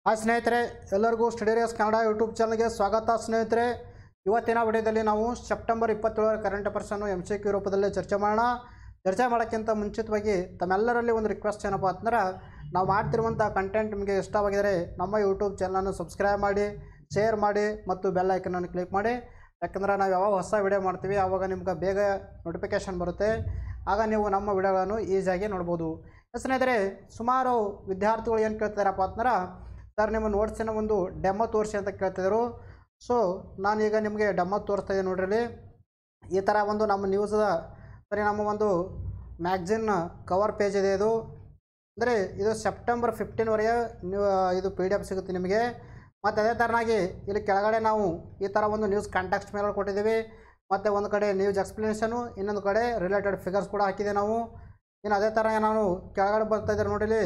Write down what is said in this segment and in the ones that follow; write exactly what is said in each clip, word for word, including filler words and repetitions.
Hi ಸ್ನೇಹಿತರೆ, ಎಲ್ಲರಿಗೂ ಸ್ಟಡಿಯಸ್ Kannada YouTube ಚಾನಲ್ಗೆ ಸ್ವಾಗತ. ಸ್ನೇಹಿತರೆ, ಇವತ್ತಿನ ವಿಡಿಯೋದಲ್ಲಿ ನಾವು ಸೆಪ್ಟೆಂಬರ್ ಇಪ್ಪತ್ತೇಳರ ಕರೆಂಟ್ ಅಫೇರ್ಸನ್ನು ಎಮ್ ಸಿ ಕ್ಯೂ ರೂಪದಲ್ಲಿ ಚರ್ಚೆ ಮಾಡೋಣ. ಚರ್ಚೆ ಮಾಡೋಕ್ಕಿಂತ ಮುಂಚಿತವಾಗಿ ತಮ್ಮೆಲ್ಲರಲ್ಲಿ ಒಂದು ರಿಕ್ವೆಸ್ಟ್ ಏನಪ್ಪ ಅಂತಂದ್ರೆ, ನಾವು ಮಾಡ್ತಿರುವಂಥ ಕಂಟೆಂಟ್ ನಿಮಗೆ ಇಷ್ಟವಾಗಿದ್ದರೆ ನಮ್ಮ ಯೂಟ್ಯೂಬ್ ಚಾನಲನ್ನು ಸಬ್ಸ್ಕ್ರೈಬ್ ಮಾಡಿ, ಶೇರ್ ಮಾಡಿ ಮತ್ತು ಬೆಲ್ ಐಕನನ್ನು ಕ್ಲಿಕ್ ಮಾಡಿ. ಯಾಕಂದರೆ ನಾವು ಯಾವಾಗ ಹೊಸ ವಿಡಿಯೋ ಮಾಡ್ತೀವಿ ಆವಾಗ ನಿಮ್ಗೆ ಬೇಗ ನೋಟಿಫಿಕೇಷನ್ ಬರುತ್ತೆ. ಆಗ ನೀವು ನಮ್ಮ ವಿಡಿಯೋಗಳನ್ನು ಈಸಿಯಾಗಿ ನೋಡ್ಬೋದು. ಸ್ನೇಹಿತರೆ, ಸುಮಾರು ವಿದ್ಯಾರ್ಥಿಗಳು ಏನು ಕೇಳ್ತಿದ್ದಾರಪ್ಪ ಅಂತಂದ್ರೆ, ಸರ್ ನಿಮ್ಮ ನೋಟ್ಸಿನ ಒಂದು ಡೆಮೋ ತೋರಿಸಿ ಅಂತ ಕೇಳ್ತಿದ್ರು. ಸೊ ನಾನೀಗ ನಿಮಗೆ ಡೆಮೋ ತೋರಿಸ್ತಾ ಇದ್ದೀನಿ ನೋಡ್ರಿ. ಈ ಥರ ಒಂದು ನಮ್ಮ ನ್ಯೂಸ್ದ ಸರಿ ನಮ್ಮ ಒಂದು ಮ್ಯಾಗ್ಝಿನ್ ಕವರ್ ಪೇಜ್ ಇದೆ. ಇದು ಅಂದರೆ ಇದು ಸೆಪ್ಟೆಂಬರ್ ಫಿಫ್ಟೀನ್ವರೆಗೆ ನೀವು ಇದು ಪಿ ಡಿ ಎಫ್ ಸಿಗುತ್ತೆ ನಿಮಗೆ. ಮತ್ತು ಅದೇ ಥರನಾಗಿ ಇಲ್ಲಿ ಕೆಳಗಡೆ ನಾವು ಈ ಥರ ಒಂದು ನ್ಯೂಸ್ ಕಾಂಟ್ಯಾಕ್ಟ್ ಮೇಲೆ ಕೊಟ್ಟಿದ್ದೀವಿ. ಮತ್ತು ಒಂದು ಕಡೆ ನ್ಯೂಸ್ ಎಕ್ಸ್ಪ್ಲನೇಷನು, ಇನ್ನೊಂದು ಕಡೆ ರಿಲೇಟೆಡ್ ಫಿಗರ್ಸ್ ಕೂಡ ಹಾಕಿದೆ ನಾವು. ಇನ್ನು ಅದೇ ಥರ ನಾನು ಕೆಳಗಡೆ ಬರ್ತಾ ಇದ್ದಾರೆ ನೋಡಿಲಿ,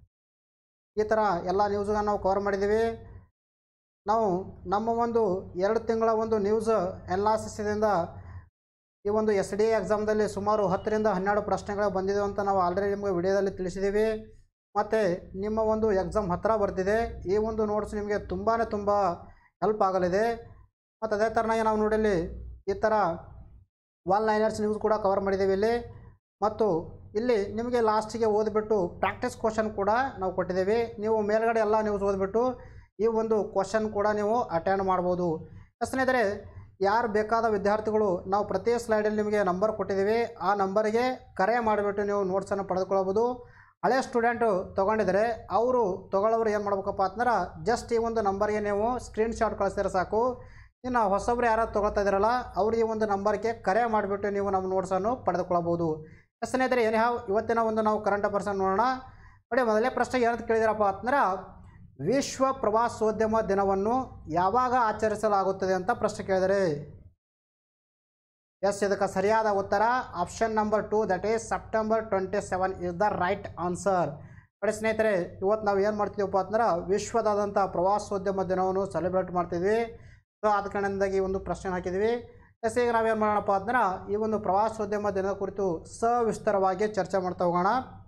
ಈ ಥರ ಎಲ್ಲ ನ್ಯೂಸ್ಗಳನ್ನು ನಾವು ಕವರ್ ಮಾಡಿದ್ದೀವಿ. ನಾವು ನಮ್ಮ ಒಂದು ಎರಡು ತಿಂಗಳ ಒಂದು ನ್ಯೂಸ್ ಅನಾಲಿಸಿಸಿಂದ ಈ ಒಂದು ಎಸ್ ಡಿ ಎ ಎಕ್ಸಾಮ್ದಲ್ಲಿ ಸುಮಾರು ಹತ್ತರಿಂದ ಹನ್ನೆರಡು ಪ್ರಶ್ನೆಗಳು ಬಂದಿದೆ ಅಂತ ನಾವು ಆಲ್ರೆಡಿ ನಿಮಗೆ ವಿಡಿಯೋದಲ್ಲಿ ತಿಳಿಸಿದ್ದೀವಿ. ಮತ್ತು ನಿಮ್ಮ ಒಂದು ಎಕ್ಸಾಮ್ ಹತ್ತಿರ ಬರ್ತಿದೆ. ಈ ಒಂದು ನೋಟ್ಸ್ ನಿಮಗೆ ತುಂಬಾ ತುಂಬ ಹೆಲ್ಪ್ ಆಗಲಿದೆ. ಮತ್ತು ಅದೇ ಥರನಾಗಿ ನಾವು ನೋಡಿಲ್ಲಿ ಈ ಥರ ಒನ್ ಲೈನರ್ಸ್ ನ್ಯೂಸ್ ಕೂಡ ಕವರ್ ಮಾಡಿದ್ದೀವಿ ಇಲ್ಲಿ. ಮತ್ತು ಇಲ್ಲಿ ನಿಮಗೆ ಲಾಸ್ಟಿಗೆ ಓದಿಬಿಟ್ಟು ಪ್ರಾಕ್ಟೀಸ್ ಕ್ವಶನ್ ಕೂಡ ನಾವು ಕೊಟ್ಟಿದ್ದೀವಿ. ನೀವು ಮೇಲ್ಗಡೆ ಎಲ್ಲ ನ್ಯೂಸ್ ಓದಿಬಿಟ್ಟು ಈ ಒಂದು ಕ್ವಶನ್ ಕೂಡ ನೀವು ಅಟೆಂಡ್ ಮಾಡ್ಬೋದು. ಸ್ನೇಹಿತರೆ, ಯಾರು ಬೇಕಾದ ವಿದ್ಯಾರ್ಥಿಗಳು ನಾವು ಪ್ರತಿ ಸ್ಲೈಡಲ್ಲಿ ನಿಮಗೆ ನಂಬರ್ ಕೊಟ್ಟಿದ್ದೀವಿ. ಆ ನಂಬರಿಗೆ ಕರೆ ಮಾಡಿಬಿಟ್ಟು ನೀವು ನೋಟ್ಸನ್ನು ಪಡೆದುಕೊಳ್ಳಬಹುದು. ಹಳೆ ಸ್ಟೂಡೆಂಟು ತೊಗೊಂಡಿದ್ದಾರೆ, ಅವರು ತೊಗೊಳ್ಳೋರು ಏನು ಮಾಡ್ಬೇಕಪ್ಪ ಅಂತಂದ್ರೆ, ಜಸ್ಟ್ ಈ ಒಂದು ನಂಬರ್ಗೆ ನೀವು ಸ್ಕ್ರೀನ್ಶಾಟ್ ಕಳಿಸಿದ್ರೆ ಸಾಕು. ಇನ್ನು ಹೊಸಬ್ರು ಯಾರು ತೊಗೊಳ್ತಾ ಇದ್ದಾರಲ್ಲ ಅವ್ರಿಗೆ ಒಂದು ನಂಬರ್ಗೆ ಕರೆ ಮಾಡಿಬಿಟ್ಟು ನೀವು ನಮ್ಮ ನೋಟ್ಸನ್ನು ಪಡೆದುಕೊಳ್ಳಬಹುದು. ಸ್ನೇಹಿತರೆ, ಏನೇ ಹಾವ್ ಇವತ್ತಿನ ಒಂದು ನಾವು ಕರೆಂಟ್ ಅಫೇರ್ಸನ್ನು ನೋಡೋಣ. ನೋಡಿ, ಮೊದಲೇ ಪ್ರಶ್ನೆ ಏನಂತ ಕೇಳಿದಿರಪ್ಪ ಅಂತಂದ್ರೆ, ವಿಶ್ವ ಪ್ರವಾಸೋದ್ಯಮ ದಿನವನ್ನು ಯಾವಾಗ ಆಚರಿಸಲಾಗುತ್ತದೆ ಅಂತ ಪ್ರಶ್ನೆ ಕೇಳಿದರೆ. ಎಸ್, ಇದಕ್ಕೆ ಸರಿಯಾದ ಉತ್ತರ option number two, that is September twenty seven is the right answer. ನೋಡಿ ಸ್ನೇಹಿತರೆ, ಇವತ್ತು ನಾವು ಏನು ಮಾಡ್ತೀವಪ್ಪ ಅಂದ್ರೆ ವಿಶ್ವದಾದಂಥ ಪ್ರವಾಸೋದ್ಯಮ ದಿನವನ್ನು ಸೆಲೆಬ್ರೇಟ್ ಮಾಡ್ತಿದ್ವಿ. ಸೊ ಆದ ಕಾರಣದಿಂದಾಗಿ ಈ ಒಂದು ಪ್ರಶ್ನೆ ಹಾಕಿದ್ವಿ. ಎಸ್, ಈಗ ನಾವೇನು ಮಾಡೋಣಪ್ಪ ಅಂದ್ರೆ ಈ ಒಂದು ಪ್ರವಾಸೋದ್ಯಮ ದಿನದ ಕುರಿತು ಸವಿಸ್ತರವಾಗಿ ಚರ್ಚೆ ಮಾಡ್ತಾ ಹೋಗೋಣ.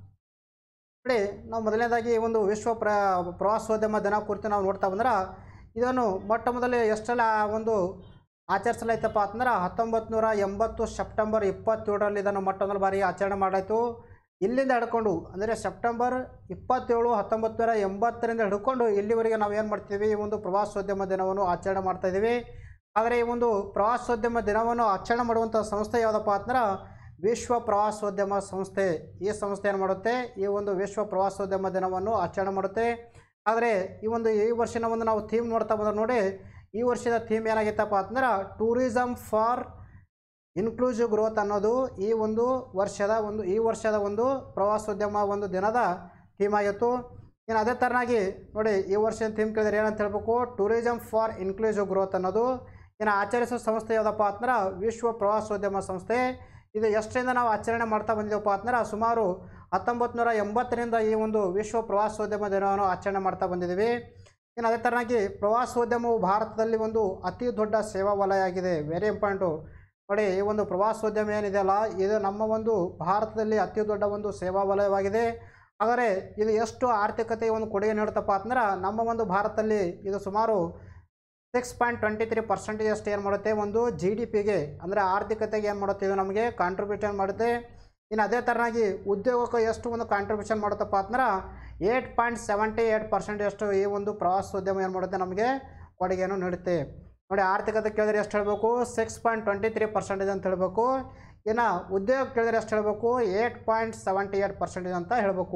ನೋಡಿ, ನಾವು ಮೊದಲನೇದಾಗಿ ಈ ಒಂದು ವಿಶ್ವ ಪ್ರ ಪ್ರವಾಸೋದ್ಯಮ ದಿನ ಕುರಿತು ನಾವು ನೋಡ್ತಾ ಬಂದ್ರೆ, ಇದನ್ನು ಮೊಟ್ಟ ಮೊದಲೇ ಎಷ್ಟೆಲ್ಲ ಒಂದು ಆಚರಿಸಲಾಯ್ತಪ್ಪ ಅಂತಂದ್ರೆ ಹತ್ತೊಂಬತ್ತು ನೂರ ಎಂಬತ್ತು ಸೆಪ್ಟೆಂಬರ್ ಇಪ್ಪತ್ತೇಳರಲ್ಲಿ ಇದನ್ನು ಮೊಟ್ಟ ಮೊದಲ ಬಾರಿಗೆ ಆಚರಣೆ ಮಾಡಾಯಿತು. ಇಲ್ಲಿಂದ ಹಿಡ್ಕೊಂಡು ಅಂದರೆ ಸೆಪ್ಟೆಂಬರ್ ಇಪ್ಪತ್ತೇಳು ಹತ್ತೊಂಬತ್ತು ನೂರ ಎಂಬತ್ತರಿಂದ ಹಿಡ್ಕೊಂಡು ಇಲ್ಲಿವರೆಗೆ ನಾವು ಏನು ಮಾಡ್ತೀವಿ, ಈ ಒಂದು ಪ್ರವಾಸೋದ್ಯಮ ದಿನವನ್ನು ಆಚರಣೆ ಮಾಡ್ತಾಯಿದ್ದೀವಿ. ಆದರೆ ಈ ಒಂದು ಪ್ರವಾಸೋದ್ಯಮ ದಿನವನ್ನು ಆಚರಣೆ ಮಾಡುವಂಥ ಸಂಸ್ಥೆ ಯಾವುದಪ್ಪ ಅಂತಂದ್ರೆ ವಿಶ್ವ ಪ್ರವಾಸೋದ್ಯಮ ಸಂಸ್ಥೆ. ಈ ಸಂಸ್ಥೆ ಏನು ಮಾಡುತ್ತೆ, ಈ ಒಂದು ವಿಶ್ವ ಪ್ರವಾಸೋದ್ಯಮ ದಿನವನ್ನು ಆಚರಣೆ ಮಾಡುತ್ತೆ. ಆದರೆ ಈ ಒಂದು ಈ ವರ್ಷದ ಒಂದು ನಾವು ಥೀಮ್ ನೋಡ್ತಾ ಬಂದ್ರೆ ನೋಡಿ, ಈ ವರ್ಷದ ಥೀಮ್ ಏನಾಗಿತ್ತಪ್ಪ ಅಂತಂದ್ರೆ ಟೂರಿಸಮ್ ಫಾರ್ ಇನ್ಕ್ಲೂಸಿವ್ ಗ್ರೋತ್ ಅನ್ನೋದು ಈ ಒಂದು ವರ್ಷದ ಒಂದು ಈ ವರ್ಷದ ಒಂದು ಪ್ರವಾಸೋದ್ಯಮ ಒಂದು ದಿನದ ಥೀಮ್ ಆಗಿತ್ತು. ಇನ್ನು ಅದೇ ಥರನಾಗಿ ನೋಡಿ, ಈ ವರ್ಷದ ಥೀಮ್ ಕೇಳಿದ್ರೆ ಏನಂತ ಹೇಳಬೇಕು, ಟೂರಿಸಮ್ ಫಾರ್ ಇನ್ಕ್ಲೂಸಿವ್ ಗ್ರೋತ್ ಅನ್ನೋದು. ಇನ್ನು ಆಚರಿಸೋ ಸಂಸ್ಥೆ ಯಾವುದಪ್ಪ ಅಂತಂದ್ರೆ ವಿಶ್ವ ಪ್ರವಾಸೋದ್ಯಮ ಸಂಸ್ಥೆ. ಇದು ಎಷ್ಟರಿಂದ ನಾವು ಆಚರಣೆ ಮಾಡ್ತಾ ಬಂದಿದ್ದೆವಪ್ಪ ಅಂತಂದ್ರೆ ಸುಮಾರು ಹತ್ತೊಂಬತ್ತು ನೂರ ಎಂಬತ್ತರಿಂದ ಈ ಒಂದು ವಿಶ್ವ ಪ್ರವಾಸೋದ್ಯಮ ದಿನವನ್ನು ಆಚರಣೆ ಮಾಡ್ತಾ ಬಂದಿದ್ದೀವಿ. ಇನ್ನು ಅದೇ ಥರನಾಗಿ ಪ್ರವಾಸೋದ್ಯಮವು ಭಾರತದಲ್ಲಿ ಒಂದು ಅತಿ ದೊಡ್ಡ ಸೇವಾ ವಲಯ ಆಗಿದೆ. Very important. ನೋಡಿ, ಈ ಒಂದು ಪ್ರವಾಸೋದ್ಯಮ ಏನಿದೆಯಲ್ಲ, ಇದು ನಮ್ಮ ಒಂದು ಭಾರತದಲ್ಲಿ ಅತಿ ದೊಡ್ಡ ಒಂದು ಸೇವಾ ವಲಯವಾಗಿದೆ. ಆದರೆ ಇದು ಎಷ್ಟು ಆರ್ಥಿಕತೆಗೆ ಒಂದು ಕೊಡುಗೆ ನೀಡುತ್ತಪ್ಪ ಅಂತಂದ್ರೆ ನಮ್ಮ ಒಂದು ಭಾರತದಲ್ಲಿ ಇದು ಸುಮಾರು six point twenty three percentage ಅಷ್ಟು ಏನು ಮಾಡುತ್ತೆ, ಒಂದು ಜಿ ಡಿ ಪಿಗೆ ಅಂದರೆ ಆರ್ಥಿಕತೆಗೆ ಏನು ಮಾಡುತ್ತೆ, ಇದು ನಮಗೆ ಕಾಂಟ್ರಿಬ್ಯೂಷನ್ ಮಾಡುತ್ತೆ. ಇನ್ನು ಅದೇ ಥರನಾಗಿ ಉದ್ಯೋಗಕ್ಕೆ ಎಷ್ಟು ಒಂದು ಕಾಂಟ್ರಿಬ್ಯೂಷನ್ ಮಾಡುತ್ತಪ್ಪ ಅಂತಂದ್ರೆ eight point seventy eight percentage ಅಷ್ಟು ಈ ಒಂದು ಪ್ರವಾಸೋದ್ಯಮ ಏನು ಮಾಡುತ್ತೆ, ನಮಗೆ ಕೊಡುಗೆಯನ್ನು ನೀಡುತ್ತೆ. ನೋಡಿ, ಆರ್ಥಿಕತೆ ಕೇಳಿದ್ರೆ ಎಷ್ಟು ಹೇಳಬೇಕು, six point twenty three percentage ಅಂತ ಹೇಳಬೇಕು. ಇನ್ನು ಉದ್ಯೋಗ ಕೇಳಿದ್ರೆ ಎಷ್ಟು ಹೇಳಬೇಕು, eight point seventy eight percentage ಅಂತ ಹೇಳಬೇಕು.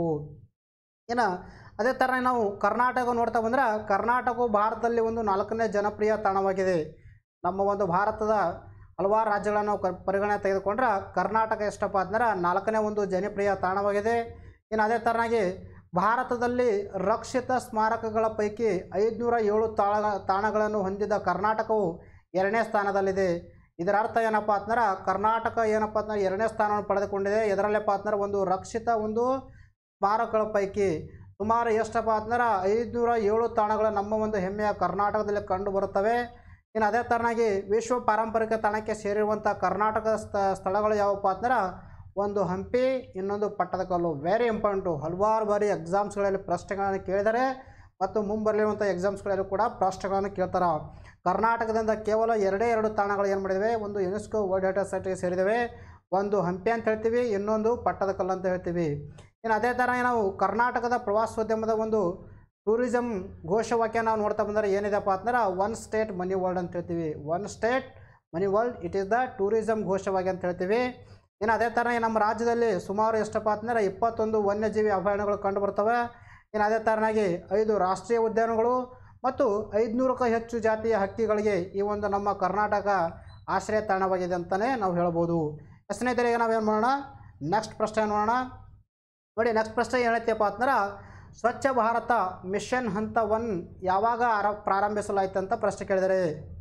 ಇನ್ನು ಅದೇ ಥರ ನಾವು ಕರ್ನಾಟಕ ನೋಡ್ತಾ ಬಂದ್ರೆ, ಕರ್ನಾಟಕವು ಭಾರತದಲ್ಲಿ ಒಂದು ನಾಲ್ಕನೇ ಜನಪ್ರಿಯ ತಾಣವಾಗಿದೆ. ನಮ್ಮ ಒಂದು ಭಾರತದ ಹಲವಾರು ರಾಜ್ಯಗಳನ್ನು ನಾವು ಪರಿಗಣನೆ ತೆಗೆದುಕೊಂಡ್ರೆ ಕರ್ನಾಟಕ ಎಷ್ಟಪ್ಪ ಅಂದ್ರೆ ನಾಲ್ಕನೇ ಒಂದು ಜನಪ್ರಿಯ ತಾಣವಾಗಿದೆ. ಇನ್ನು ಅದೇ ಥರನಾಗಿ ಭಾರತದಲ್ಲಿ ರಕ್ಷಿತ ಸ್ಮಾರಕಗಳ ಪೈಕಿ ಐದುನೂರ ಏಳು ತಾಣ ತಾಣಗಳನ್ನು ಹೊಂದಿದ ಕರ್ನಾಟಕವು ಎರಡನೇ ಸ್ಥಾನದಲ್ಲಿದೆ. ಇದರ ಅರ್ಥ ಏನಪ್ಪ ಅಂತಂದ್ರೆ ಕರ್ನಾಟಕ ಏನಪ್ಪ ಅಂತಂದ್ರೆ ಎರಡನೇ ಸ್ಥಾನವನ್ನು ಪಡೆದುಕೊಂಡಿದೆ. ಇದರಲ್ಲಪ್ಪ ಅಂತಂದ್ರೆ ಒಂದು ರಕ್ಷಿತ ಒಂದು ಸ್ಮಾರಕಗಳ ಪೈಕಿ ಸುಮಾರು ಎಷ್ಟಪ್ಪ ಅಂತಂದ್ರೆ ಐದುನೂರ ಏಳು ತಾಣಗಳು ನಮ್ಮ ಒಂದು ಹೆಮ್ಮೆಯ ಕರ್ನಾಟಕದಲ್ಲಿ ಕಂಡು ಬರುತ್ತವೆ. ಇನ್ನು ಅದೇ ಥರನಾಗಿ ವಿಶ್ವ ಪಾರಂಪರಿಕ ತಾಣಕ್ಕೆ ಸೇರಿರುವಂಥ ಕರ್ನಾಟಕದ ಸ್ಥ ಸ್ಥಳಗಳು ಯಾವಪ್ಪ ಅಂತಂದ್ರೆ ಒಂದು ಹಂಪಿ, ಇನ್ನೊಂದು ಪಟ್ಟದಕಲ್ಲು. Very important. ಹಲವಾರು ಬಾರಿ ಎಕ್ಸಾಮ್ಸ್ಗಳಲ್ಲಿ ಪ್ರಶ್ನೆಗಳನ್ನು ಕೇಳಿದರೆ ಮತ್ತು ಮುಂಬರಲಿರುವಂಥ ಎಕ್ಸಾಮ್ಸ್ಗಳಲ್ಲೂ ಕೂಡ ಪ್ರಶ್ನೆಗಳನ್ನು ಕೇಳ್ತಾರೆ. ಕರ್ನಾಟಕದಿಂದ ಕೇವಲ ಎರಡೇ ಎರಡು ತಾಣಗಳು ಏನು ಮಾಡಿವೆ, ಒಂದು ಯುನೆಸ್ಕೋ ವರ್ಲ್ಡ್ ಹೆರಿಟೇಜ್ ಸೈಟ್ಗೆ ಸೇರಿದವೆ. ಒಂದು ಹಂಪಿ ಅಂತ ಹೇಳ್ತೀವಿ, ಇನ್ನೊಂದು ಪಟ್ಟದಕಲ್ಲು ಅಂತ ಹೇಳ್ತೀವಿ. ಇನ್ನು ಅದೇ ಥರ ನಾವು ಕರ್ನಾಟಕದ ಪ್ರವಾಸೋದ್ಯಮದ ಒಂದು ಟೂರಿಸಮ್ ಘೋಷವಾಕ್ಯ ನಾವು ನೋಡ್ತಾ ಬಂದರೆ ಏನಿದೆಪ್ಪ ಅಂದ್ರೆ ಒನ್ ಸ್ಟೇಟ್ ಮನಿ ವರ್ಲ್ಡ್ ಅಂತ ಹೇಳ್ತೀವಿ. One state many world it is the tourism ಘೋಷವಾಕ್ಯ ಅಂತ ಹೇಳ್ತೀವಿ. ಇನ್ನು ಅದೇ ಥರ ನಮ್ಮ ರಾಜ್ಯದಲ್ಲಿ ಸುಮಾರು ಎಷ್ಟಪ್ಪ ಅಂದ್ರೆ ಇಪ್ಪತ್ತೊಂದು ವನ್ಯಜೀವಿ ಅಭಯಾರಣ್ಯಗಳು ಕಂಡು ಬರ್ತವೆ. ಇನ್ನು ಅದೇ ಥರನಾಗಿ ಐದು ರಾಷ್ಟ್ರೀಯ ಉದ್ಯಾನಗಳು ಮತ್ತು ಐದುನೂರಕ್ಕೂ ಹೆಚ್ಚು ಜಾತಿಯ ಹಕ್ಕಿಗಳಿಗೆ ಈ ಒಂದು ನಮ್ಮ ಕರ್ನಾಟಕ ಆಶ್ರಯ ತಾಣವಾಗಿದೆ ಅಂತಲೇ ನಾವು ಹೇಳ್ಬೋದು. ಸ್ನೇಹಿತರೆ, ಈಗ ನಾವೇನು ಮಾಡೋಣ, ನೆಕ್ಸ್ಟ್ ಪ್ರಶ್ನೆ ನೋಡೋಣ. ನೋಡಿ, ನೆಕ್ಸ್ಟ್ ಪ್ರಶ್ನೆ ಏನೈತಪ್ಪ ಅಂದ್ರೆ ಸ್ವಚ್ಛ ಭಾರತ ಮಿಷನ್ ಹಂತ ಒನ್ ಯಾವಾಗ ಆರ ಪ್ರಾರಂಭಿಸಲಾಯಿತು ಅಂತ ಪ್ರಶ್ನೆ ಕೇಳಿದರೆ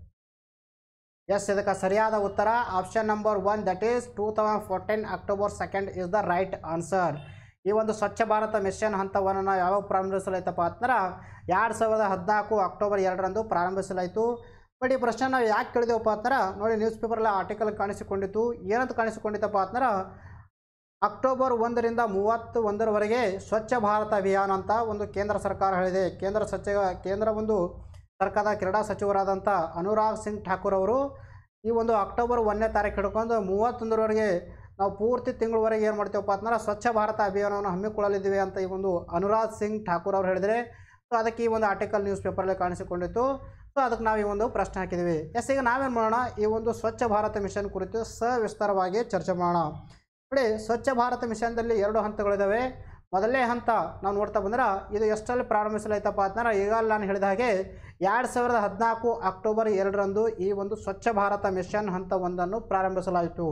ಎಸ್, ಇದಕ್ಕೆ ಸರಿಯಾದ ಉತ್ತರ option number one, that is two thousand fourteen October second is the right answer. ಈ ಒಂದು ಸ್ವಚ್ಛ ಭಾರತ ಮಿಷನ್ ಹಂತ ಒನ್ನನ್ನು ಯಾವಾಗ ಪ್ರಾರಂಭಿಸಲಾಯ್ತಪ್ಪ ಅಂದ್ರೆ ಎರಡು ಸಾವಿರದ ಹದಿನಾಲ್ಕು ಅಕ್ಟೋಬರ್ ಎರಡರಂದು ಪ್ರಾರಂಭಿಸಲಾಯಿತು. ಬಟ್ ಈ ಪ್ರಶ್ನೆ ನಾವು ಯಾಕೆ ಕೇಳಿದೆವಪ್ಪ ಅಂದ್ರೆ ನೋಡಿ, ನ್ಯೂಸ್ ಪೇಪರಲ್ಲಿ ಆರ್ಟಿಕಲ್ ಕಾಣಿಸಿಕೊಂಡಿತ್ತು. ಏನಂತ ಕಾಣಿಸಿಕೊಂಡಿತ್ತಪ್ಪ ಅಂದ್ರೆ ಅಕ್ಟೋಬರ್ ಒಂದರಿಂದ ಮೂವತ್ತು ಒಂದರವರೆಗೆ ಸ್ವಚ್ಛ ಭಾರತ ಅಭಿಯಾನ ಅಂತ ಒಂದು ಕೇಂದ್ರ ಸರ್ಕಾರ ಹೇಳಿದೆ. ಕೇಂದ್ರ ಸಚಿವ ಕೇಂದ್ರ ಒಂದು ಸರ್ಕಾರದ ಕ್ರೀಡಾ ಸಚಿವರಾದಂಥ ಅನುರಾಗ್ ಸಿಂಗ್ ಠಾಕೂರ್ ಅವರು ಈ ಒಂದು ಅಕ್ಟೋಬರ್ ಒಂದನೇ ತಾರೀಕು ಹಿಡ್ಕೊಂಡು ಮೂವತ್ತೊಂದರವರೆಗೆ ನಾವು ಪೂರ್ತಿ ತಿಂಗಳವರೆಗೆ ಏನು ಮಾಡ್ತೀವಪ್ಪ ಅಂದ್ರೆ ಸ್ವಚ್ಛ ಭಾರತ ಅಭಿಯಾನವನ್ನು ಹಮ್ಮಿಕೊಳ್ಳಲಿದ್ದೀವಿ ಅಂತ ಈ ಒಂದು ಅನುರಾಗ್ ಸಿಂಗ್ ಠಾಕೂರ್ ಅವರು ಹೇಳಿದರೆ. ಸೊ ಅದಕ್ಕೆ ಈ ಒಂದು ಆರ್ಟಿಕಲ್ ನ್ಯೂಸ್ ಪೇಪರಲ್ಲಿ ಕಾಣಿಸಿಕೊಂಡಿತ್ತು. ಸೊ ಅದಕ್ಕೆ ನಾವು ಈ ಒಂದು ಪ್ರಶ್ನೆ ಹಾಕಿದ್ದೀವಿ. ಎಸ್, ಈಗ ನಾವೇನು ಮಾಡೋಣ, ಈ ಒಂದು ಸ್ವಚ್ಛ ಭಾರತ ಮಿಷನ್ ಕುರಿತು ಸವಿಸ್ತಾರವಾಗಿ ಚರ್ಚೆ ಮಾಡೋಣ. ನೋಡಿ, ಸ್ವಚ್ಛ ಭಾರತ ಮಿಷನ್ದಲ್ಲಿ ಎರಡು ಹಂತಗಳಿದ್ದಾವೆ. ಮೊದಲನೇ ಹಂತ ನಾವು ನೋಡ್ತಾ ಬಂದ್ರೆ ಇದು ಎಷ್ಟರಲ್ಲಿ ಪ್ರಾರಂಭಿಸಲಾಯ್ತಪ್ಪ ಅಂದ್ರೆ ಈಗಾಗಲೇ ನಾನು ಹೇಳಿದ ಹಾಗೆ ಎರಡು ಸಾವಿರದ ಹದಿನಾಲ್ಕು ಅಕ್ಟೋಬರ್ ಎರಡರಂದು ಈ ಒಂದು ಸ್ವಚ್ಛ ಭಾರತ ಮಿಷನ್ ಹಂತ ಒಂದನ್ನು ಪ್ರಾರಂಭಿಸಲಾಯಿತು.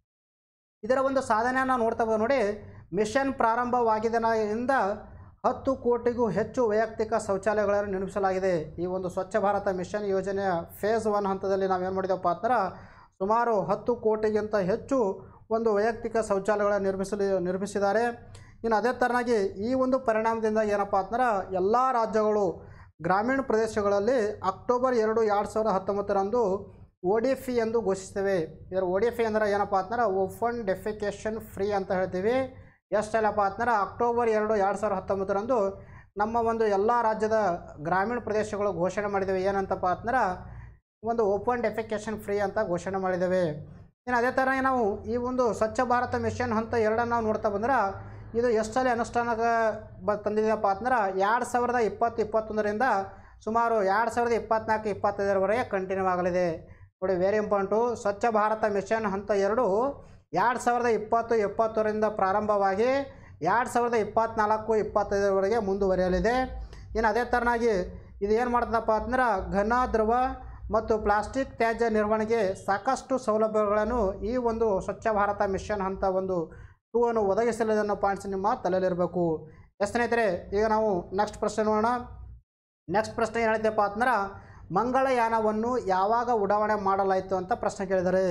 ಇದರ ಒಂದು ಸಾಧನೆಯನ್ನು ನೋಡ್ತಾ ಬಂದು ನೋಡಿ, ಮಿಷನ್ ಪ್ರಾರಂಭವಾಗಿದ್ದರಿಂದ ಹತ್ತು ಕೋಟಿಗೂ ಹೆಚ್ಚು ವೈಯಕ್ತಿಕ ಶೌಚಾಲಯಗಳನ್ನು ನಿರ್ಮಿಸಲಾಗಿದೆ. ಈ ಒಂದು ಸ್ವಚ್ಛ ಭಾರತ ಮಿಷನ್ ಯೋಜನೆಯ ಫೇಸ್ ಒನ್ ಹಂತದಲ್ಲಿ ನಾವೇನು ಮಾಡಿದೆವಪ್ಪ ಅಂದ್ರೆ ಸುಮಾರು ಹತ್ತು ಕೋಟಿಗಿಂತ ಹೆಚ್ಚು ಒಂದು ವೈಯಕ್ತಿಕ ಶೌಚಾಲಯಗಳನ್ನು ನಿರ್ಮಿಸಲಿ ನಿರ್ಮಿಸಿದ್ದಾರೆ. ಇನ್ನು ಅದೇ ಥರನಾಗಿ ಈ ಒಂದು ಪರಿಣಾಮದಿಂದ ಏನಪ್ಪ ಅಂದ್ರೆ ಎಲ್ಲ ರಾಜ್ಯಗಳು ಗ್ರಾಮೀಣ ಪ್ರದೇಶಗಳಲ್ಲಿ ಅಕ್ಟೋಬರ್ ಎರಡು ಎರಡು ಸಾವಿರದ ಹತ್ತೊಂಬತ್ತರಂದು ಒ ಡಿ ಎಫ್ ಇ ಎಂದು ಘೋಷಿಸ್ತೇವೆ. ಇದರ ಒ ಡಿ ಎಫ್ ಇ ಅಂದರೆ ಏನಪ್ಪ ಅಂದ್ರೆ ಓಪನ್ ಡೆಫಿಕೇಶನ್ ಫ್ರೀ ಅಂತ ಹೇಳ್ತೀವಿ. ಎಷ್ಟಲ್ಲಪ್ಪ ಅಂದ್ರೆ ಅಕ್ಟೋಬರ್ ಎರಡು ಎರಡು ಸಾವಿರದ ಹತ್ತೊಂಬತ್ತರಂದು ನಮ್ಮ ಒಂದು ಎಲ್ಲ ರಾಜ್ಯದ ಗ್ರಾಮೀಣ ಪ್ರದೇಶಗಳು ಘೋಷಣೆ ಮಾಡಿದ್ದೇವೆ. ಏನಂತಪ್ಪ ಅಂದ್ರೆ ಒಂದು ಓಪನ್ ಡೆಫಿಕೇಶನ್ ಫ್ರೀ ಅಂತ ಘೋಷಣೆ ಮಾಡಿದ್ದೇವೆ. ಇನ್ನು ಅದೇ ಥರ ನಾವು ಈ ಒಂದು ಸ್ವಚ್ಛ ಭಾರತ ಮಿಷನ್ ಹಂತ ಎರಡನ್ನು ನಾವು ನೋಡ್ತಾ ಬಂದ್ರೆ ಇದು ಎಷ್ಟಲ್ಲಿ ಅನುಷ್ಠಾನಕ್ಕೆ ಬ ತಂದಿದೆಯಪ್ಪ ಅಂದ್ರೆ ಎರಡು ಸಾವಿರದ ಇಪ್ಪತ್ತು ಇಪ್ಪತ್ತೊಂದರಿಂದ ಸುಮಾರು ಎರಡು ಸಾವಿರದ ಇಪ್ಪತ್ತ್ನಾಲ್ಕು ಇಪ್ಪತ್ತೈದರವರೆಗೆ ಕಂಟಿನ್ಯೂ ಆಗಲಿದೆ. ನೋಡಿ, ವೆರಿ ಇಂಪಾರ್ಟೆಂಟು, ಸ್ವಚ್ಛ ಭಾರತ ಮಿಷನ್ ಹಂತ ಎರಡು ಎರಡು ಸಾವಿರದ ಇಪ್ಪತ್ತು ಇಪ್ಪತ್ತರಿಂದ ಪ್ರಾರಂಭವಾಗಿ ಎರಡು ಸಾವಿರದ ಇಪ್ಪತ್ತ್ನಾಲ್ಕು ಇಪ್ಪತ್ತೈದರವರೆಗೆ ಮುಂದುವರಿಯಲಿದೆ. ಇನ್ನು ಅದೇ ಥರನಾಗಿ ಇದು ಏನು ಮಾಡ್ತದಪ್ಪ ಅಂದ್ರೆ ಘನ ದ್ರವ ಮತ್ತು ಪ್ಲಾಸ್ಟಿಕ್ ತ್ಯಾಜ್ಯ ನಿರ್ವಹಣೆಗೆ ಸಾಕಷ್ಟು ಸೌಲಭ್ಯಗಳನ್ನು ಈ ಒಂದು ಸ್ವಚ್ಛ ಭಾರತ ಮಿಷನ್ ಹಂತ ಒಂದು ಟೂ ಅನ್ನು ಒದಗಿಸಲಿದ್ದನ್ನು ಪಾಯಿಂಟ್ಸ್ ನಿಮ್ಮ ತಲೆಯಲ್ಲಿರಬೇಕು. ಎಸ್ ಸ್ನೇಹಿತರೆ, ಈಗ ನಾವು ನೆಕ್ಸ್ಟ್ ಪ್ರಶ್ನೆ ನೋಡೋಣ. ನೆಕ್ಸ್ಟ್ ಪ್ರಶ್ನೆ ಏನು ಹೇಳಿದೆಪ್ಪ ಅಂದ್ರೆ ಮಂಗಳಯಾನವನ್ನು ಯಾವಾಗ ಉಡಾವಣೆ ಮಾಡಲಾಯಿತು ಅಂತ ಪ್ರಶ್ನೆ ಕೇಳಿದರೆ